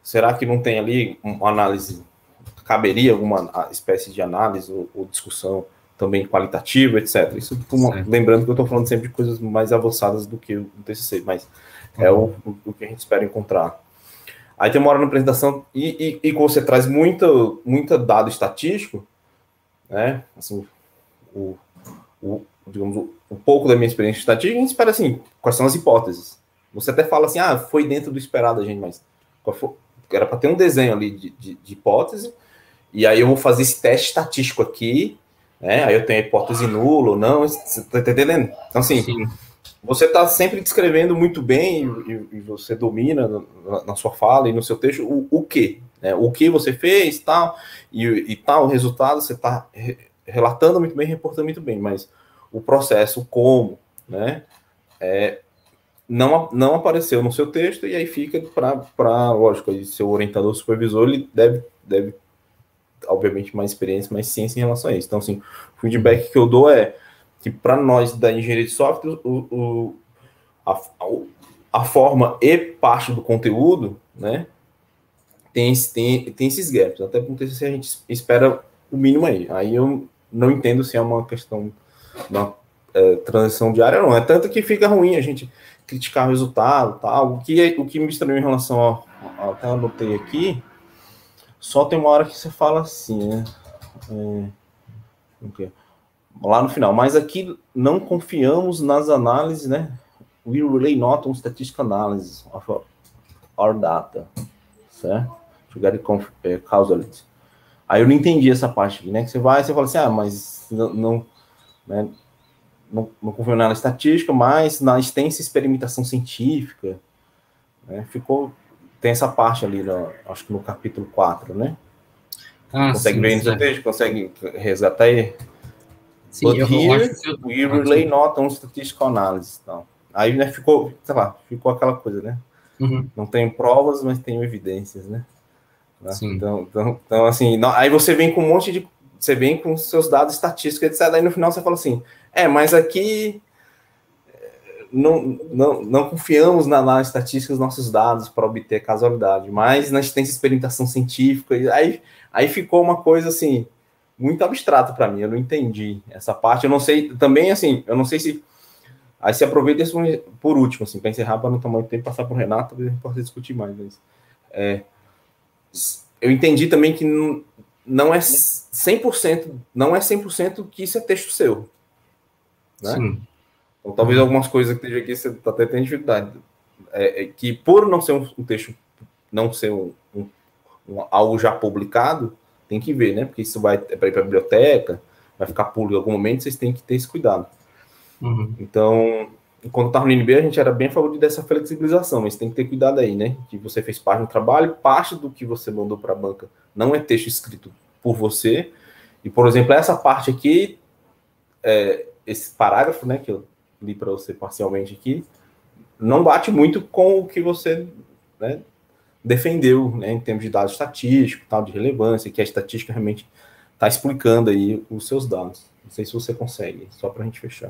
será que não tem ali uma análise, caberia alguma espécie de análise ou, ou discussão também qualitativa, etcétera. Isso, uma, lembrando que eu estou falando sempre de coisas mais avançadas do que o T C C, mas uhum. é o, o que a gente espera encontrar. Aí tem uma hora na apresentação, e, e, e você traz muito, muito dado estatístico, né? Assim, o, o, digamos, o, um pouco da minha experiência estatística, a gente espera assim, quais são as hipóteses. Você até fala assim, ah, foi dentro do esperado, gente, mas qual foi, era para ter um desenho ali de, de, de hipótese, e aí eu vou fazer esse teste estatístico aqui, né? Aí eu tenho a hipótese nula ou não, você tá entendendo? Então, assim, sim. Você está sempre descrevendo muito bem e, e você domina na, na sua fala e no seu texto o, o que, né? O que você fez, tal, e, e tal, o resultado você está re, relatando muito bem, reportando muito bem, mas o processo, como, né? É, não, não apareceu no seu texto e aí fica para, lógico, aí seu orientador, supervisor, ele deve, deve obviamente, mais experiência, mais ciência em relação a isso. Então, assim, o feedback que eu dou é que, para nós da engenharia de software, o, o, a, a forma e parte do conteúdo, né, tem, tem, tem esses gaps. Até com o T C C a gente espera o mínimo aí. Aí eu não entendo se é uma questão da é, transição diária, não. É tanto que fica ruim a gente criticar o resultado, tal. O que, o que me estranhou em relação ao, ao até anotei aqui, só tem uma hora que você fala assim, né? É, okay. Lá no final, mas aqui não confiamos nas análises, né? We rely not on statistical analysis of our data, certo? To get causality. Aí eu não entendi essa parte aqui, né? Que você vai, você fala assim, ah, mas não, não, né? não, não confio na estatística, mas na extensa experimentação científica, né? Ficou, tem essa parte ali, no, acho que no capítulo quatro, né? Ah, consegue sim, ver no seu texto? Consegue resgatar aí? Sim, But eu, here, eu acho que eu... we relay not on statistical analysis. Então. Aí, né, ficou, sei lá, ficou aquela coisa, né? Uhum. Não tem provas, mas tem evidências, né? Sim. Então, então, então, assim, não, aí você vem com um monte de... Você vem com seus dados estatísticos, etcétera. Aí no final você fala assim, é, mas aqui não, não, não confiamos na análise estatística dos nossos dados para obter causalidade, mas na extensa experimentação científica. Aí, aí ficou uma coisa, assim... muito abstrato para mim, eu não entendi essa parte, eu não sei, também assim, eu não sei se, aí se aproveita isso por último, assim, para encerrar, para não tomar muito tempo, passar para o Renato, talvez a gente possa discutir mais, mas é, eu entendi também que não, não é cem por cento, não é cem por cento que isso é texto seu, né? Sim. Então, talvez algumas coisas que esteja aqui, você está até tendo dificuldade, é, é que por não ser um, um texto, não ser um, um, um, algo já publicado, tem que ver, né? Porque isso vai para ir para a biblioteca, vai ficar público em algum momento, vocês têm que ter esse cuidado. Uhum. Então, quando estava no N B, a gente era bem a favor dessa flexibilização, mas tem que ter cuidado aí, né? Que você fez parte do trabalho, parte do que você mandou para a banca não é texto escrito por você. E, por exemplo, essa parte aqui, é, esse parágrafo, né, que eu li para você parcialmente aqui, não bate muito com o que você, né, defendeu, né, em termos de dados estatísticos, tal, de relevância, que a estatística realmente está explicando aí os seus dados. Não sei se você consegue, só para a gente fechar.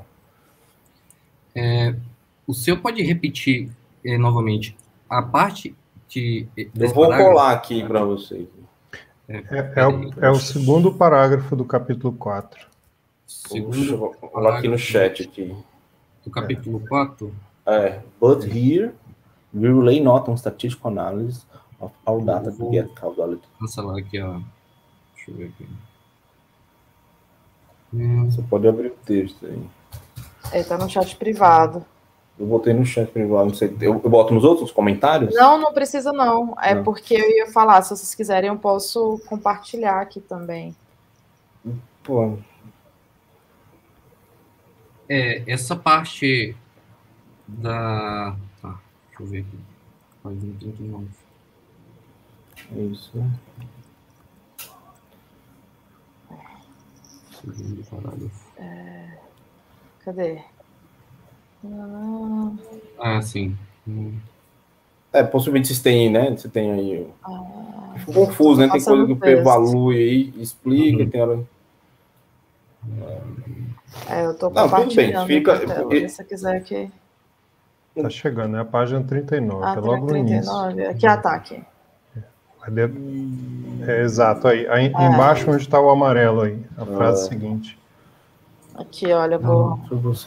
É, o senhor pode repetir é, novamente a parte de... Eu vou parágrafo? Colar aqui para você. É, é, é, o, é o segundo parágrafo do capítulo quatro. Segundo vou colar aqui no chat. Aqui. Do capítulo quatro? É, but here... we relay not on statistical analysis of our data to get causality. Cancelar aqui, ó. Deixa eu ver aqui. Você pode abrir o texto aí. Ele tá no chat privado. Eu botei no chat privado, não sei. Eu, eu boto nos outros comentários? Não, não precisa não. É não. Porque eu ia falar, se vocês quiserem, eu posso compartilhar aqui também. Pô. É, essa parte da... Tá, deixa eu ver aqui. Página trinta e nove. É isso, né? Segundo parágrafo. É... Cadê? Ah, sim. Hum. É, possivelmente vocês têm, né? Você tem aí... Ah, ficou confuso, né? Tem coisa que o P evalui aí, explica, uhum. Tem hora... É, eu tô compartilhando. Não, tudo bem, fica... Se você quiser aqui... Tá chegando, é a página trinta e nove. Ah, é logo trinta e nove. no início. Aqui, ah, tá, aqui. É, exato, aí, aí Ah. embaixo onde está o amarelo aí, a frase Ah. seguinte. Aqui, olha, eu vou...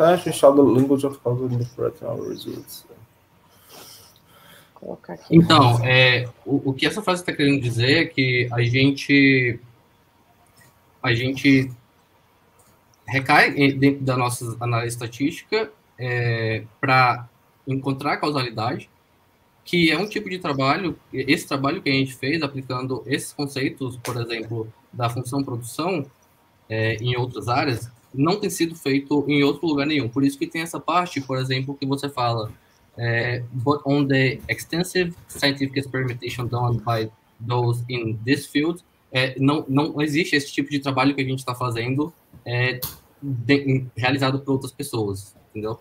colocar aqui. Então, é, o, o que essa frase está querendo dizer é que a gente, a gente recai dentro da nossa análise estatística é, para encontrar causalidade, que é um tipo de trabalho, esse trabalho que a gente fez aplicando esses conceitos, por exemplo, da função produção é, em outras áreas, não tem sido feito em outro lugar nenhum. Por isso que tem essa parte, por exemplo, que você fala, é, but on the extensive scientific experimentation done by those in this field, é, não, não existe esse tipo de trabalho que a gente está fazendo é, de, realizado por outras pessoas, entendeu?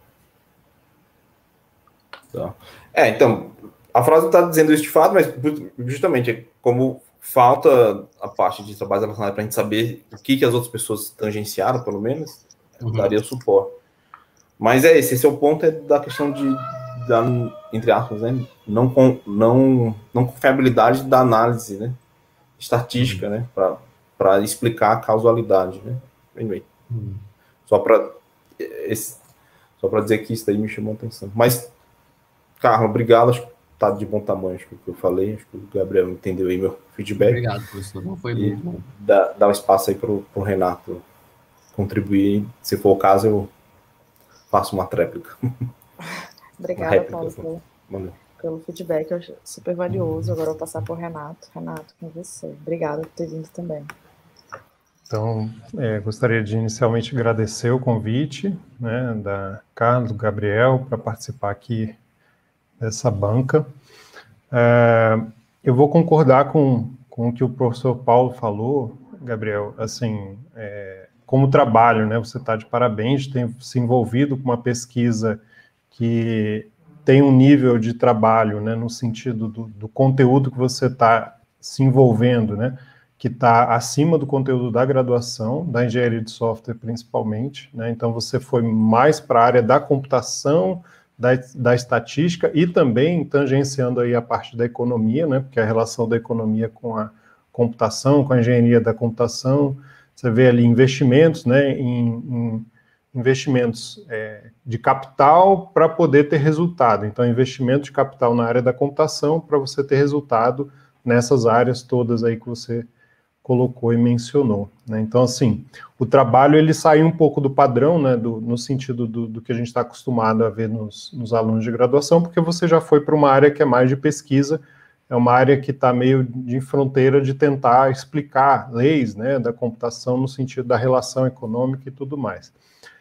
Tá. É, então, a frase não está dizendo isso de fato, mas justamente como falta a parte de trabalho relacionado para a gente saber o que, que as outras pessoas tangenciaram, pelo menos, uhum. daria o suporte. Mas é esse, esse é o ponto é da questão de, da, entre aspas, né, não, com, não, não confiabilidade da análise, né, estatística, uhum. né, para explicar a causalidade, né. Bem, bem. Uhum. Só para só para dizer que isso daí me chamou a atenção. Mas, Carlos, obrigado, acho que tá de bom tamanho, acho que o que eu falei, acho que o Gabriel entendeu aí meu feedback. Obrigado, professor, não foi muito bom. Dá, dá um espaço aí para o Renato contribuir, se for o caso, eu faço uma tréplica. Obrigada, réplica, Paulo, pelo, pelo feedback, eu acho super valioso. Agora eu vou passar para o Renato. Renato, com você. Obrigada por ter vindo também. Então, é, gostaria de inicialmente agradecer o convite, né, da Carlos, do Gabriel, para participar aqui dessa banca. É, eu vou concordar com, com o que o professor Paulo falou, Gabriel, assim, é, como trabalho, né, você está de parabéns de ter se envolvido com uma pesquisa que tem um nível de trabalho, né, no sentido do, do conteúdo que você está se envolvendo, né, que está acima do conteúdo da graduação, da engenharia de software principalmente, né, então você foi mais para a área da computação, Da, da estatística e também tangenciando aí a parte da economia, né, porque a relação da economia com a computação, com a engenharia da computação, você vê ali investimentos, né, em, em investimentos é, de capital para poder ter resultado, então investimento de capital na área da computação para você ter resultado nessas áreas todas aí que você colocou e mencionou, né? Então, assim, o trabalho, ele sai um pouco do padrão, né, do, no sentido do, do que a gente está acostumado a ver nos, nos alunos de graduação, porque você já foi para uma área que é mais de pesquisa, é uma área que está meio de fronteira de tentar explicar leis, né, da computação no sentido da relação econômica e tudo mais.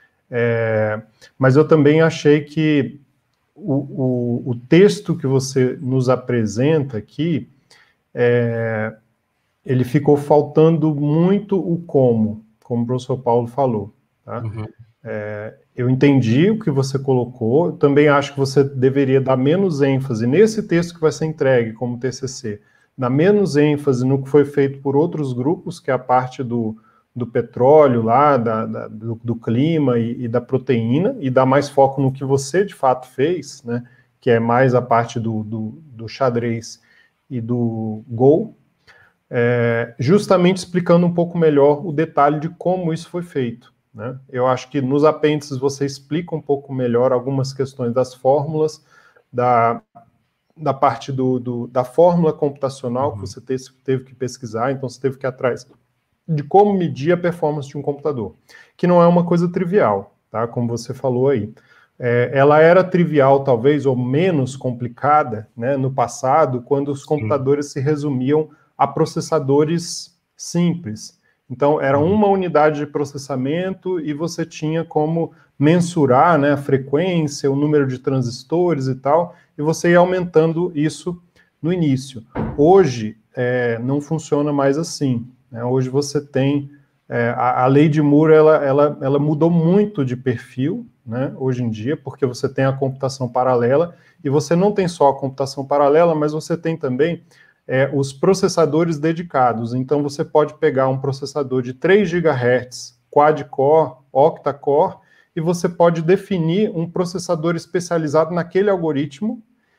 É, mas eu também achei que o, o, o texto que você nos apresenta aqui, é, ele ficou faltando muito o como, como o professor Paulo falou. Tá? Uhum. É, eu entendi o que você colocou, também acho que você deveria dar menos ênfase nesse texto que vai ser entregue como T C C, dar menos ênfase no que foi feito por outros grupos, que é a parte do, do petróleo lá, da, da, do, do clima e, e da proteína, e dar mais foco no que você de fato fez, né, que é mais a parte do, do, do xadrez e do Go, É, justamente explicando um pouco melhor o detalhe de como isso foi feito, né? Eu acho que nos apêndices você explica um pouco melhor algumas questões das fórmulas, da, da parte do, do, da fórmula computacional, uhum, que você teve, teve que pesquisar, então você teve que ir atrás de como medir a performance de um computador, que não é uma coisa trivial, tá? Como você falou aí. É, ela era trivial, talvez, ou menos complicada, né, no passado, quando os computadores Sim. se resumiam a processadores simples. Então, era uma unidade de processamento e você tinha como mensurar, né, a frequência, o número de transistores e tal, e você ia aumentando isso no início. Hoje, é, não funciona mais assim, né? Hoje você tem... É, a, a lei de Moore, ela, ela, ela mudou muito de perfil, né, hoje em dia, porque você tem a computação paralela, e você não tem só a computação paralela, mas você tem também... É, os processadores dedicados. Então, você pode pegar um processador de três gigahertz, quad-core, octa-core, e você pode definir um processador especializado naquele algoritmo,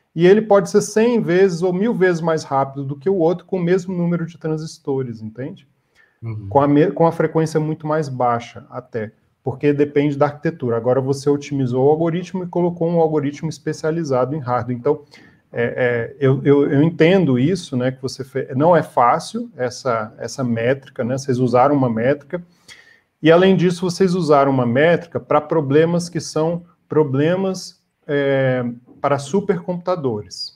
e ele pode ser cem vezes ou mil vezes mais rápido do que o outro com o mesmo número de transistores, entende? Uhum. Com, a com a frequência muito mais baixa, até, porque depende da arquitetura. Agora você otimizou o algoritmo e colocou um algoritmo especializado em hardware. Então, é, é, eu, eu, eu entendo isso, né, que você fez. Não é fácil essa, essa métrica, né, vocês usaram uma métrica, e além disso, vocês usaram uma métrica para problemas que são problemas é, para supercomputadores.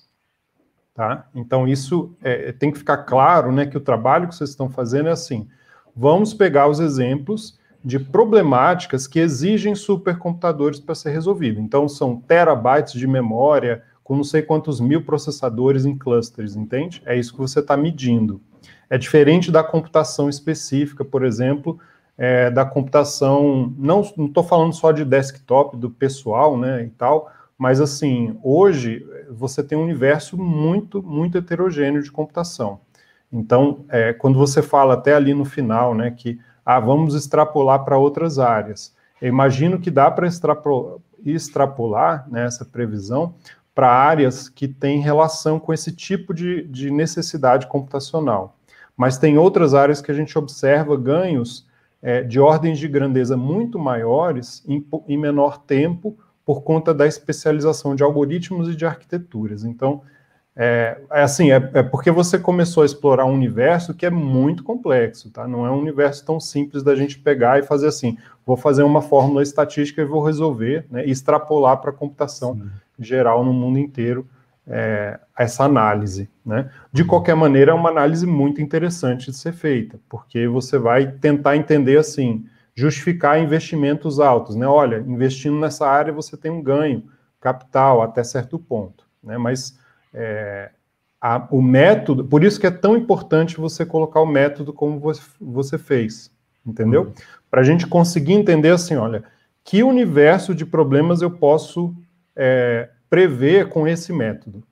Tá? Então, isso é, tem que ficar claro, né, que o trabalho que vocês estão fazendo é assim, vamos pegar os exemplos de problemáticas que exigem supercomputadores para ser resolvido. Então, são terabytes de memória, com não sei quantos mil processadores em clusters, entende? É isso que você está medindo. É diferente da computação específica, por exemplo, é, da computação, não estou falando só de desktop, do pessoal, né, e tal, mas assim, hoje você tem um universo muito, muito heterogêneo de computação. Então, é, quando você fala até ali no final, né, que ah, vamos extrapolar para outras áreas, eu imagino que dá para extrapolar, extrapolar né, essa previsão para áreas que têm relação com esse tipo de, de necessidade computacional. Mas tem outras áreas que a gente observa ganhos é, de ordens de grandeza muito maiores em, em menor tempo, por conta da especialização de algoritmos e de arquiteturas. Então, é, é assim, é, é porque você começou a explorar um universo que é muito complexo, tá? Não é um universo tão simples da gente pegar e fazer assim, vou fazer uma fórmula estatística e vou resolver, né, e extrapolar para a computação Sim. geral no mundo inteiro é, essa análise, né? De qualquer maneira, é uma análise muito interessante de ser feita, porque você vai tentar entender assim, justificar investimentos altos, né? Olha, investindo nessa área você tem um ganho capital até certo ponto, né? Mas é, a, o método, por isso que é tão importante você colocar o método como você, você fez, entendeu? Uhum. Para a gente conseguir entender assim, olha, que universo de problemas eu posso é, prever com esse método,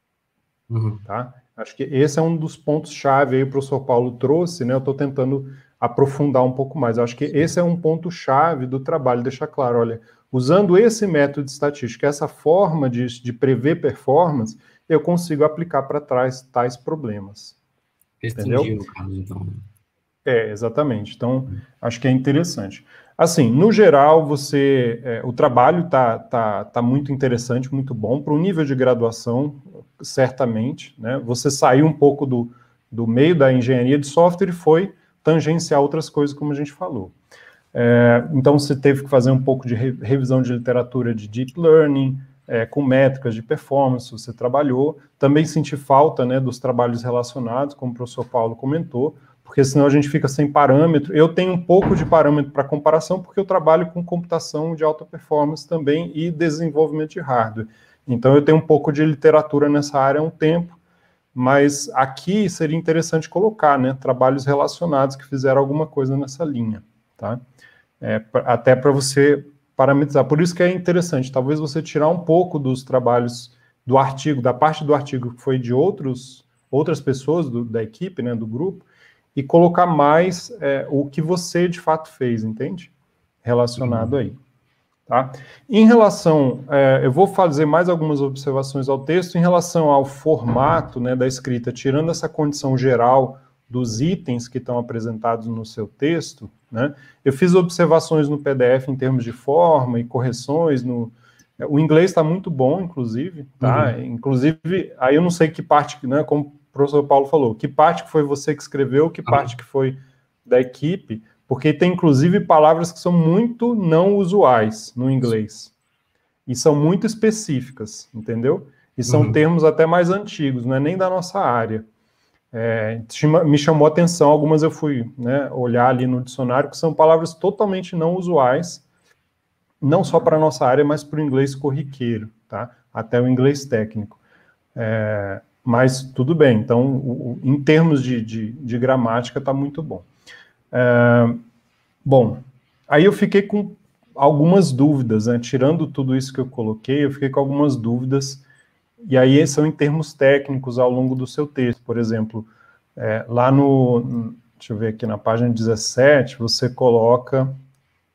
uhum. tá? Acho que esse é um dos pontos-chave aí que o professor Paulo trouxe, né? Eu estou tentando aprofundar um pouco mais. Eu acho que esse é um ponto-chave do trabalho, deixar claro, olha, usando esse método de estatística, essa forma de, de prever performance, eu consigo aplicar para trás tais problemas. Restringir, no caso, então. É, exatamente. Então, acho que é interessante. Assim, no geral, você, é, o trabalho está tá, tá muito interessante, muito bom, para o nível de graduação, certamente, né? Você saiu um pouco do, do meio da engenharia de software e foi tangenciar outras coisas, como a gente falou. É, então, você teve que fazer um pouco de re, revisão de literatura de deep learning, é, com métricas de performance, você trabalhou. Também senti falta, né, dos trabalhos relacionados, como o professor Paulo comentou, porque senão a gente fica sem parâmetro. Eu tenho um pouco de parâmetro para comparação, porque eu trabalho com computação de alta performance também e desenvolvimento de hardware. Então, eu tenho um pouco de literatura nessa área há um tempo, mas aqui seria interessante colocar, né, trabalhos relacionados que fizeram alguma coisa nessa linha, tá? É, até para você parametrizar. Por isso que é interessante, talvez você tirar um pouco dos trabalhos do artigo, da parte do artigo que foi de outros, outras pessoas do, da equipe, né, do grupo, e colocar mais é, o que você de fato fez, entende? Relacionado uhum. aí. Tá? Em relação, é, eu vou fazer mais algumas observações ao texto, em relação ao formato, né, da escrita, tirando essa condição geral dos itens que estão apresentados no seu texto, né, eu fiz observações no P D F em termos de forma e correções, no, o inglês está muito bom, inclusive, tá? Uhum. Inclusive, aí eu não sei que parte, né, como o professor Paulo falou, que parte que foi você que escreveu, que parte uhum. que foi da equipe, porque tem, inclusive, palavras que são muito não usuais no inglês. E são muito específicas, entendeu? E são uhum. termos até mais antigos, não é nem da nossa área. É, me chamou a atenção, algumas eu fui, né, olhar ali no dicionário, que são palavras totalmente não usuais, não só para a nossa área, mas para o inglês corriqueiro, tá? Até o inglês técnico. É, mas tudo bem, então, o, em termos de, de, de gramática, está muito bom. É, bom, aí eu fiquei com algumas dúvidas, né? Tirando tudo isso que eu coloquei, eu fiquei com algumas dúvidas, e aí são em termos técnicos ao longo do seu texto. Por exemplo, é, lá no, deixa eu ver aqui na página dezessete, você coloca,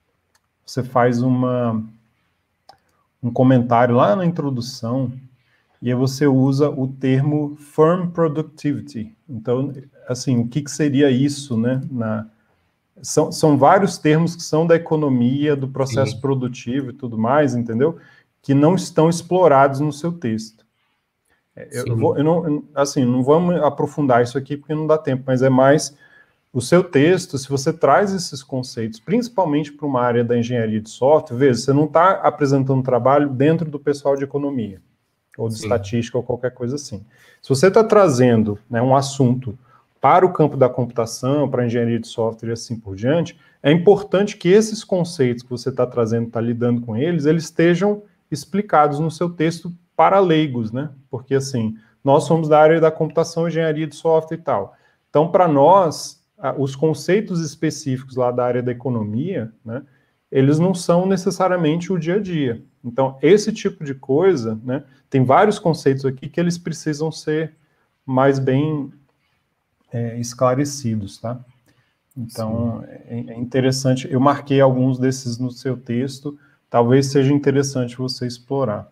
você faz uma, um comentário lá na introdução, e aí você usa o termo firm productivity. Então, assim, o que, que seria isso, né? Na, são, são vários termos que são da economia, do processo Sim. produtivo e tudo mais, entendeu? Que não estão explorados no seu texto. Eu, eu, vou, eu não, assim, não vamos aprofundar isso aqui porque não dá tempo, mas é mais o seu texto, se você traz esses conceitos, principalmente para uma área da engenharia de software, veja, você não está apresentando trabalho dentro do pessoal de economia, ou de Sim. estatística, ou qualquer coisa assim. Se você está trazendo, né, um assunto para o campo da computação, para a engenharia de software e assim por diante, é importante que esses conceitos que você está trazendo, está lidando com eles, eles estejam explicados no seu texto para leigos, né? Porque, assim, nós somos da área da computação, engenharia de software e tal. Então, para nós, os conceitos específicos lá da área da economia, né, eles não são necessariamente o dia a dia. Então, esse tipo de coisa, né, tem vários conceitos aqui que eles precisam ser mais bem é, esclarecidos, tá? Então, é, é interessante, eu marquei alguns desses no seu texto, talvez seja interessante você explorar.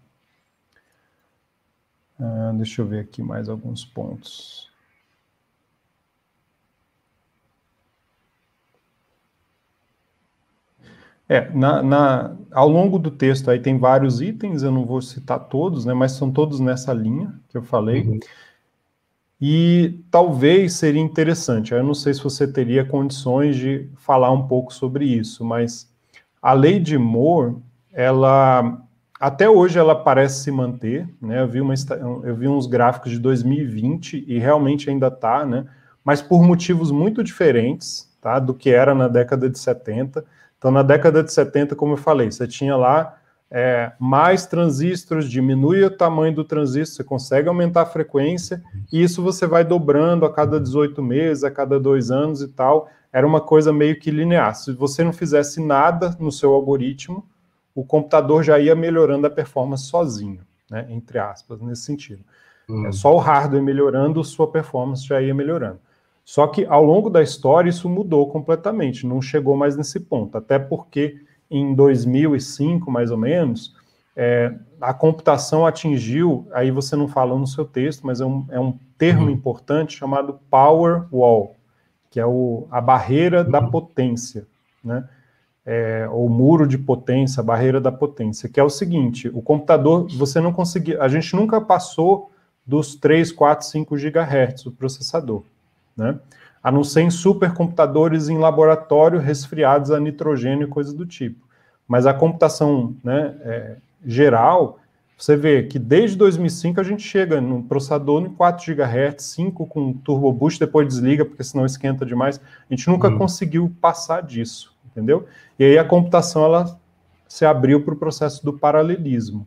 Uh, deixa eu ver aqui mais alguns pontos. É, na, na, ao longo do texto aí tem vários itens, eu não vou citar todos, né, mas são todos nessa linha que eu falei. Uhum. E talvez seria interessante, eu não sei se você teria condições de falar um pouco sobre isso, mas a lei de Moore, ela, até hoje ela parece se manter, né, eu vi, uma, eu vi uns gráficos de dois mil e vinte e realmente ainda está, né, mas por motivos muito diferentes, tá, do que era na década de setenta. Então, na década de setenta, como eu falei, você tinha lá é, mais transistores, diminui o tamanho do transistor, você consegue aumentar a frequência, e isso você vai dobrando a cada dezoito meses, a cada dois anos e tal. Era uma coisa meio que linear. Se você não fizesse nada no seu algoritmo, o computador já ia melhorando a performance sozinho, né, entre aspas, nesse sentido. Hum. É só o hardware melhorando, sua performance já ia melhorando. Só que, ao longo da história, isso mudou completamente, não chegou mais nesse ponto, até porque, em dois mil e cinco, mais ou menos, é, a computação atingiu, aí você não fala no seu texto, mas é um, é um termo uhum. importante chamado Power Wall, que é o, a barreira uhum. da potência, né? É, ou muro de potência, a barreira da potência, que é o seguinte, o computador, você não conseguia, a gente nunca passou dos três, quatro, cinco gigahertz do processador, né? A não ser em supercomputadores em laboratório resfriados a nitrogênio e coisas do tipo. Mas a computação, né, é, geral, você vê que desde dois mil e cinco a gente chega no processador em quatro gigahertz, cinco com turbo boost, depois desliga, porque senão esquenta demais. A gente nunca uhum. conseguiu passar disso, entendeu? E aí a computação ela se abriu para o processo do paralelismo.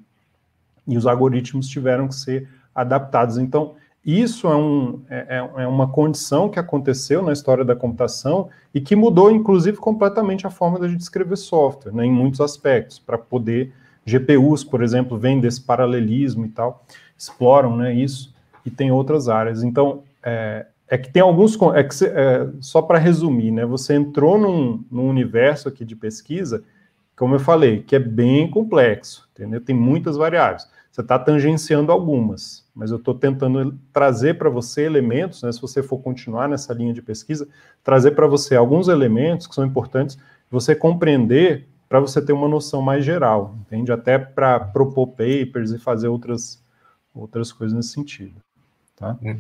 E os algoritmos tiveram que ser adaptados. Então, isso é, um, é, é uma condição que aconteceu na história da computação e que mudou, inclusive, completamente a forma da gente escrever software, né, em muitos aspectos, para poder... G P Us, por exemplo, vêm desse paralelismo e tal, exploram, né, isso, e tem outras áreas. Então, é, é que tem alguns... É que, é, só para resumir, né, você entrou num, num universo aqui de pesquisa, como eu falei, que é bem complexo, entendeu? Tem muitas variáveis. Você está tangenciando algumas, mas eu estou tentando trazer para você elementos, né, se você for continuar nessa linha de pesquisa, trazer para você alguns elementos que são importantes, você compreender, para você ter uma noção mais geral, entende? Até para propor papers e fazer outras, outras coisas nesse sentido, tá? É.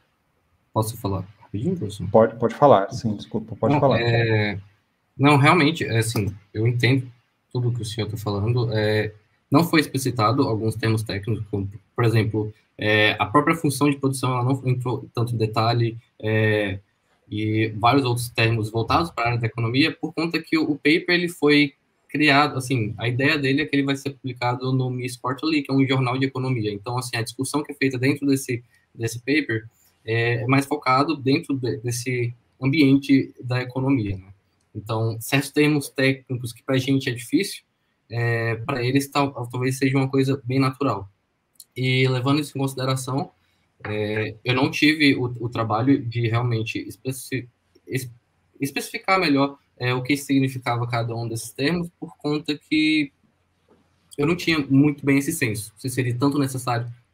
Posso falar rapidinho, professor? Pode, pode falar, sim, desculpa, pode não, falar. É... Não, realmente, assim, eu entendo tudo que o senhor está falando, é... não foi explicitado alguns termos técnicos, como, por exemplo, é, a própria função de produção, ela não entrou tanto em detalhe, é, e vários outros termos voltados para a área da economia, por conta que o, o paper, ele foi criado, assim, a ideia dele é que ele vai ser publicado no Miss Quarterly, que é um jornal de economia. Então, assim, a discussão que é feita dentro desse, desse paper é mais focado dentro de, desse ambiente da economia, né? Então, certos termos técnicos que para a gente é difícil, é, para eles tal, talvez seja uma coisa bem natural. E levando isso em consideração, é, eu não tive o, o trabalho de realmente especi, es, especificar melhor é, o que significava cada um desses termos, por conta que eu não tinha muito bem esse senso, se seria tanto necessário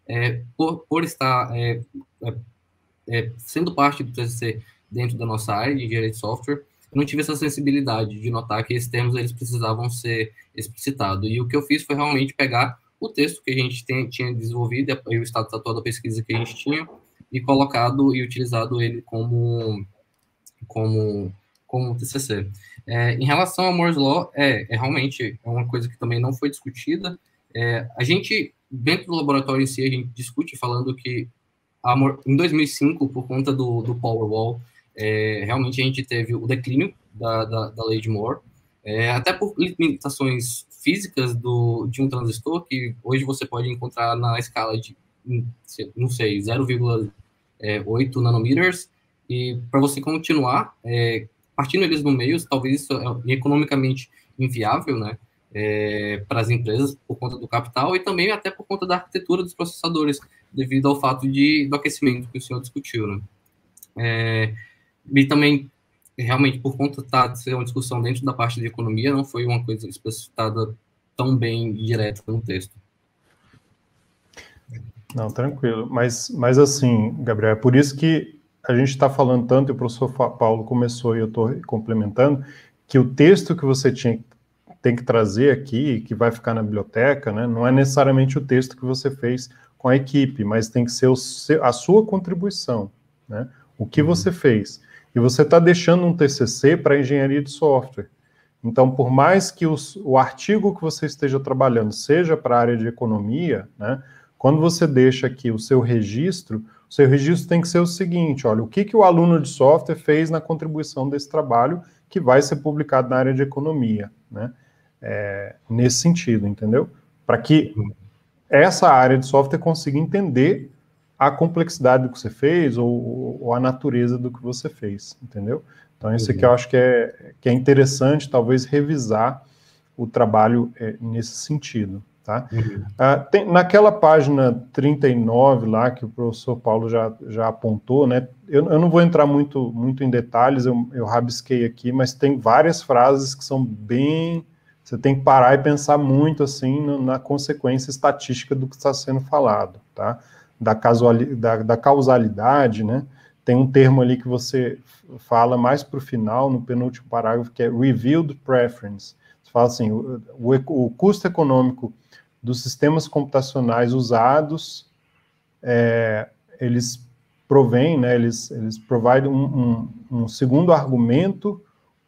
é, por, por estar é, é, é, sendo parte do T C C dentro da nossa área de engenharia de software, eu não tive essa sensibilidade de notar que esses termos eles precisavam ser explicitados. E o que eu fiz foi realmente pegar o texto que a gente tem, tinha desenvolvido, e o status atual da pesquisa que a gente tinha, e colocado e utilizado ele como, como, como T C C. É, em relação ao Moore's Law, é, é realmente é uma coisa que também não foi discutida. É, a gente, dentro do laboratório em si, a gente discute falando que a, em dois mil e cinco, por conta do, do Powerwall, é, realmente a gente teve o declínio da, da, da lei de Moore, é, até por limitações físicas do, de um transistor, que hoje você pode encontrar na escala de, não sei, zero vírgula oito nanometers, e para você continuar, é, partindo eles no meio, talvez isso é economicamente inviável, né, é, para as empresas por conta do capital e também até por conta da arquitetura dos processadores, devido ao fato de, do aquecimento que o senhor discutiu, né. É, e também, realmente, por conta tá, de ser uma discussão dentro da parte de economia, não foi uma coisa especificada tão bem direta no texto. Não, tranquilo. Mas, mas assim, Gabriel, é por isso que a gente está falando tanto, e o professor Paulo começou e eu estou complementando, que o texto que você tinha, tem que trazer aqui, que vai ficar na biblioteca, né, não é necessariamente o texto que você fez com a equipe, mas tem que ser o seu, a sua contribuição, né, o que uhum. você fez. E você está deixando um T C C para engenharia de software. Então, por mais que os, o artigo que você esteja trabalhando seja para a área de economia, né, quando você deixa aqui o seu registro, o seu registro tem que ser o seguinte, olha, o que, que o aluno de software fez na contribuição desse trabalho que vai ser publicado na área de economia, né? É, nesse sentido, entendeu? Para que essa área de software consiga entender a complexidade do que você fez ou, ou a natureza do que você fez, entendeu? Então, isso aqui eu acho que é, que é interessante, talvez, revisar o trabalho é, nesse sentido. Tá? Uhum. Uh, tem, naquela página trinta e nove lá, que o professor Paulo já, já apontou, né, eu, eu não vou entrar muito, muito em detalhes, eu, eu rabisquei aqui, mas tem várias frases que são bem... Você tem que parar e pensar muito, assim, no, na consequência estatística do que está sendo falado, tá? Da, casuali, da, da causalidade, né? Tem um termo ali que você fala mais para o final, no penúltimo parágrafo, que é revealed preference. Você fala assim, o, o, o custo econômico dos sistemas computacionais usados, é, eles provêm, né, eles, eles providem um, um, um segundo argumento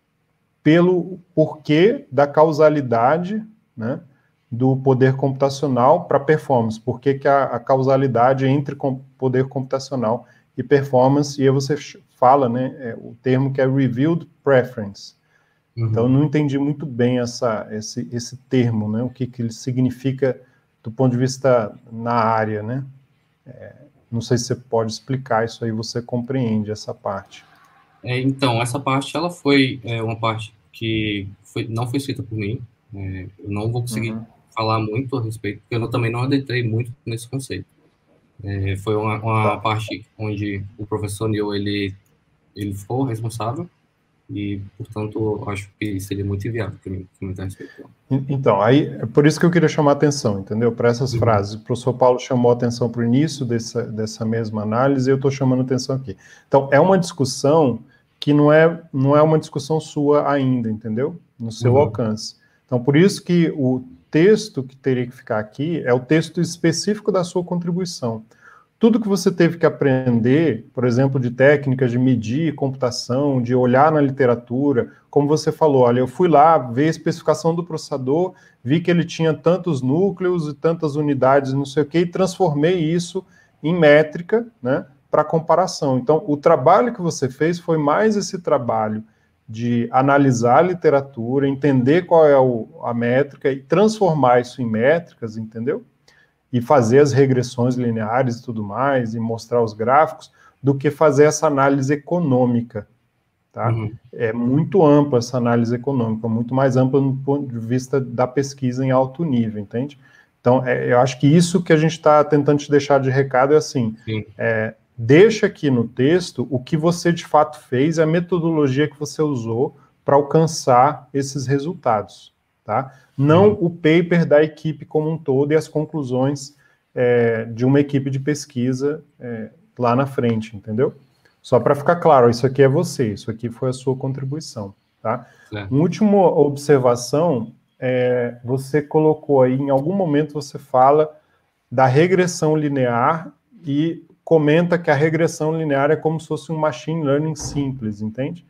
pelo porquê da causalidade, né, do poder computacional para performance, por que que a, a causalidade entre com, poder computacional e performance, e aí você fala, né, é, o termo que é revealed preference. Uhum. Então, eu não entendi muito bem essa, esse, esse termo, né? O que, que ele significa do ponto de vista na área, né? É, não sei se você pode explicar isso aí, você compreende essa parte. É, então, essa parte, ela foi é, uma parte que foi, não foi escrita por mim. É, eu não vou conseguir uhum. falar muito a respeito, porque eu também não adentrei muito nesse conceito. É, foi uma, uma tá. parte onde o professor Neil, ele, ele ficou responsável, e, portanto, eu acho que seria muito inviável para mim comentar a respeito. Então, aí, é por isso que eu queria chamar a atenção, entendeu? Para essas uhum. frases. O professor Paulo chamou a atenção para o início dessa, dessa mesma análise, e eu estou chamando a atenção aqui. Então, é uma discussão que não é, não é uma discussão sua ainda, entendeu? No seu uhum. alcance. Então, por isso que o texto que teria que ficar aqui é o texto específico da sua contribuição. Tudo que você teve que aprender, por exemplo, de técnicas de medir, computação, de olhar na literatura, como você falou, olha, eu fui lá ver a especificação do processador, vi que ele tinha tantos núcleos e tantas unidades, não sei o que, e transformei isso em métrica, né, para comparação. Então, o trabalho que você fez foi mais esse trabalho de analisar a literatura, entender qual é o, a métrica e transformar isso em métricas, entendeu? E fazer as regressões lineares e tudo mais, e mostrar os gráficos, do que fazer essa análise econômica, tá? Uhum. É muito ampla essa análise econômica, muito mais ampla no ponto de vista da pesquisa em alto nível, entende? Então, é, eu acho que isso que a gente está tentando te deixar de recado é assim, é, deixa aqui no texto o que você de fato fez, a metodologia que você usou para alcançar esses resultados, tá? Não uhum. o paper da equipe como um todo e as conclusões é, de uma equipe de pesquisa é, lá na frente, entendeu? Só para ficar claro, isso aqui é você, isso aqui foi a sua contribuição, tá? É. Uma última observação, é, você colocou aí, em algum momento você fala da regressão linear e comenta que a regressão linear é como se fosse um machine learning simples, entende?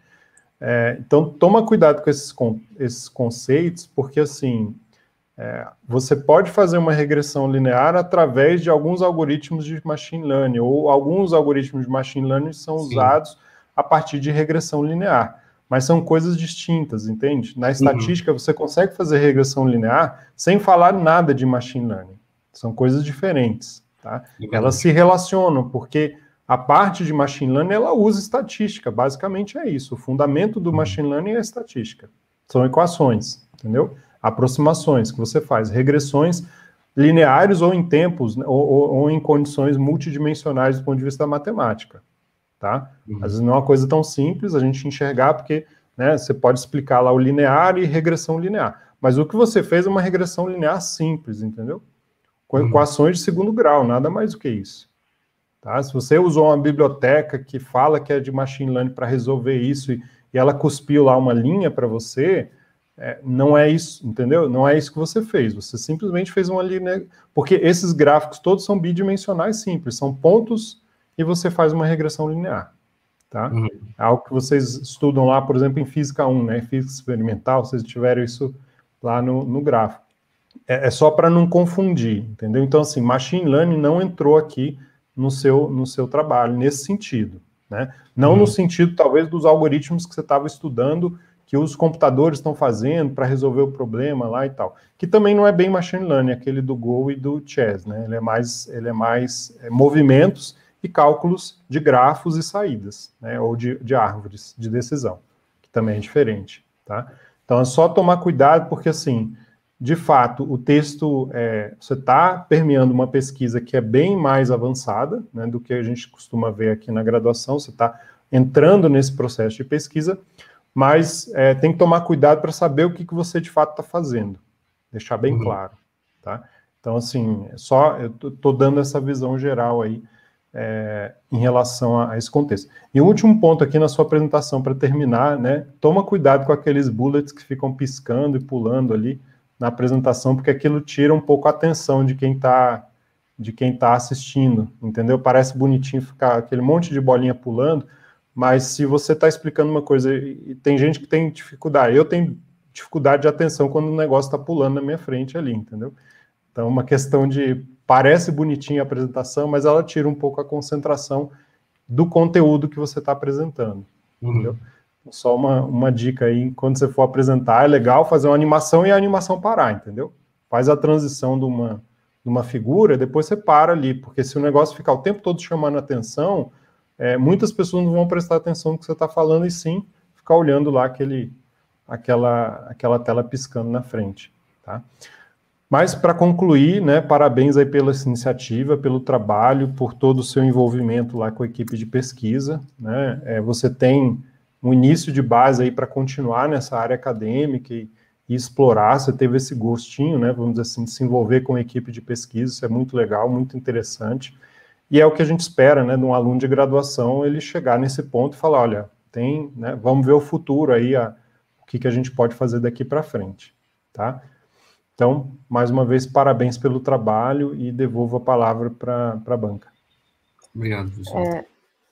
É, então, toma cuidado com esses, com esses conceitos, porque, assim, é, você pode fazer uma regressão linear através de alguns algoritmos de machine learning, ou alguns algoritmos de machine learning são Sim. usados a partir de regressão linear, mas são coisas distintas, entende? Na estatística, uhum. você consegue fazer regressão linear sem falar nada de machine learning. São coisas diferentes, tá? Uhum. Elas se relacionam, porque a parte de machine learning, ela usa estatística, basicamente é isso. O fundamento do machine learning é a estatística. São equações, entendeu? Aproximações que você faz, regressões lineares ou em tempos, ou, ou, ou em condições multidimensionais do ponto de vista da matemática, tá? Uhum. Às vezes não é uma coisa tão simples a gente enxergar, porque, né, você pode explicar lá o linear e regressão linear, mas o que você fez é uma regressão linear simples, entendeu? Com uhum. equações de segundo grau, nada mais do que isso. Tá? Se você usou uma biblioteca que fala que é de machine learning para resolver isso e, e ela cuspiu lá uma linha para você, é, não é isso, entendeu? Não é isso que você fez, você simplesmente fez uma linha, porque esses gráficos todos são bidimensionais simples, são pontos e você faz uma regressão linear, tá? Uhum. É algo que vocês estudam lá, por exemplo, em Física um, né? Física experimental, vocês tiveram isso lá no, no gráfico. É, é só para não confundir, entendeu? Então, assim, machine learning não entrou aqui no seu, no seu trabalho, nesse sentido, né? Não uhum. no sentido, talvez, dos algoritmos que você estava estudando, que os computadores estão fazendo para resolver o problema lá e tal, que também não é bem machine learning, aquele do Go e do Chess, né? Ele é mais, ele é mais é, movimentos e cálculos de grafos e saídas, né? Ou de, de árvores de decisão, que também é diferente, tá? Então é só tomar cuidado, porque assim, de fato, o texto, é, você está permeando uma pesquisa que é bem mais avançada, né, do que a gente costuma ver aqui na graduação, você está entrando nesse processo de pesquisa, mas é, tem que tomar cuidado para saber o que, que você de fato está fazendo, deixar bem uhum. claro, tá? Então, assim, só eu estou dando essa visão geral aí é, em relação a, a esse contexto. E o último ponto aqui na sua apresentação, para terminar, né, toma cuidado com aqueles bullets que ficam piscando e pulando ali na apresentação, porque aquilo tira um pouco a atenção de quem está de quem tá assistindo, entendeu? Parece bonitinho ficar aquele monte de bolinha pulando, mas se você está explicando uma coisa, e tem gente que tem dificuldade, eu tenho dificuldade de atenção quando o negócio está pulando na minha frente ali, entendeu? Então, uma questão de, parece bonitinha a apresentação, mas ela tira um pouco a concentração do conteúdo que você está apresentando, uhum. entendeu? Só uma, uma dica aí, quando você for apresentar, é legal fazer uma animação e a animação parar, entendeu? Faz a transição de uma, de uma figura, depois você para ali, porque se o negócio ficar o tempo todo chamando atenção, é, muitas pessoas não vão prestar atenção no que você está falando, e sim ficar olhando lá aquele, aquela, aquela tela piscando na frente, tá? Mas, para concluir, né, parabéns aí pela iniciativa, pelo trabalho, por todo o seu envolvimento lá com a equipe de pesquisa, né? É, você tem um início de base aí para continuar nessa área acadêmica e, e explorar, você teve esse gostinho, né, vamos dizer assim, de se envolver com a equipe de pesquisa, isso é muito legal, muito interessante, e é o que a gente espera, né, de um aluno de graduação, ele chegar nesse ponto e falar, olha, tem, né, vamos ver o futuro aí, a, o que, que a gente pode fazer daqui para frente, tá? Então, mais uma vez, parabéns pelo trabalho e devolvo a palavra para a banca. Obrigado, professor. É...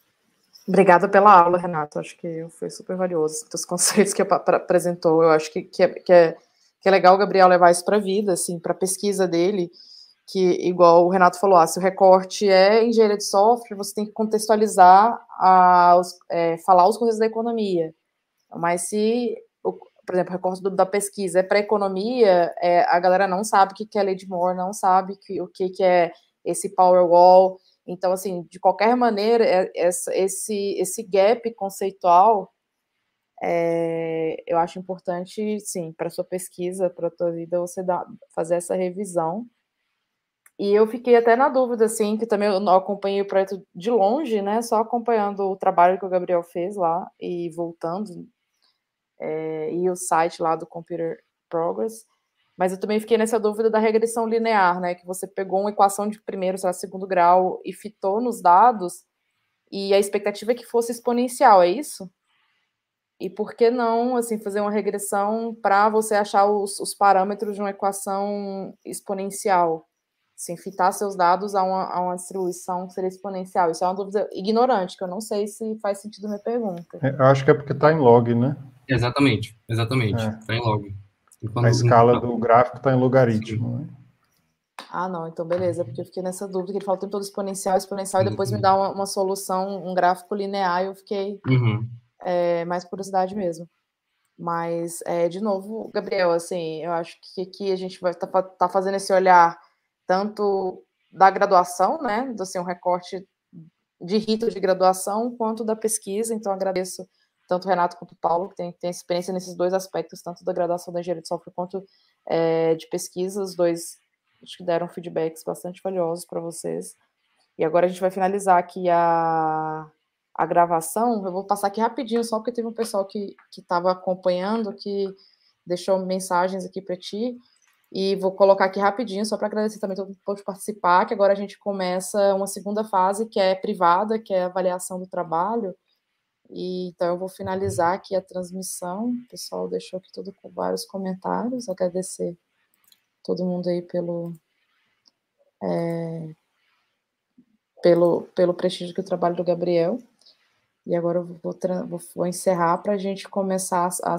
Obrigada pela aula, Renato, acho que foi super valioso, os conceitos que apresentou, eu acho que, que, é, que, é, que é legal o Gabriel levar isso para a vida, assim, para a pesquisa dele, que, igual o Renato falou, ah, se o recorte é engenharia de software, você tem que contextualizar, a, os, é, falar os conceitos da economia, mas se, o, por exemplo, o recorte do, da pesquisa é para economia, é, a galera não sabe o que, que é lei de Moore, não sabe que, o que, que é esse Powerwall. Então, assim, de qualquer maneira, esse, esse gap conceitual, é, eu acho importante, sim, para a sua pesquisa, para a tua vida, você dar, fazer essa revisão. E eu fiquei até na dúvida, assim, que também eu acompanhei o projeto de longe, né, só acompanhando o trabalho que o Gabriel fez lá e voltando, é, e o site lá do Computer Progress. Mas eu também fiquei nessa dúvida da regressão linear, né? Que você pegou uma equação de primeiro, sei lá, segundo grau e fitou nos dados, e a expectativa é que fosse exponencial, é isso? E por que não, assim, fazer uma regressão para você achar os, os parâmetros de uma equação exponencial? Assim, fitar seus dados a uma, a uma distribuição que seria exponencial. Isso é uma dúvida ignorante, que eu não sei se faz sentido a minha pergunta. É, eu acho que é porque está em log, né? Exatamente, exatamente. Está É. em log. A escala do gráfico está em logaritmo, né? Ah, não, então beleza, porque eu fiquei nessa dúvida, que ele falou o tempo todo exponencial, exponencial, e depois me dá uma, uma solução, um gráfico linear, e eu fiquei Uhum. é, mais curiosidade mesmo. Mas, é, de novo, Gabriel, assim, eu acho que aqui a gente vai estar tá, tá fazendo esse olhar tanto da graduação, né, do assim, um recorte de rito de graduação, quanto da pesquisa, então agradeço tanto o Renato quanto o Paulo, que tem, tem experiência nesses dois aspectos, tanto da graduação da engenharia de software quanto é, de pesquisa, os dois acho que deram feedbacks bastante valiosos para vocês. E agora a gente vai finalizar aqui a, a gravação. Eu vou passar aqui rapidinho, só porque teve um pessoal que estava acompanhando, que deixou mensagens aqui para ti, e vou colocar aqui rapidinho, só para agradecer também todo mundo que pôde participar, que agora a gente começa uma segunda fase, que é privada, que é a avaliação do trabalho. E, então eu vou finalizar aqui a transmissão. O pessoal deixou aqui tudo com vários comentários, agradecer todo mundo aí pelo, é, pelo, pelo prestígio que o trabalho do Gabriel. E agora eu vou, vou, vou encerrar para a gente começar a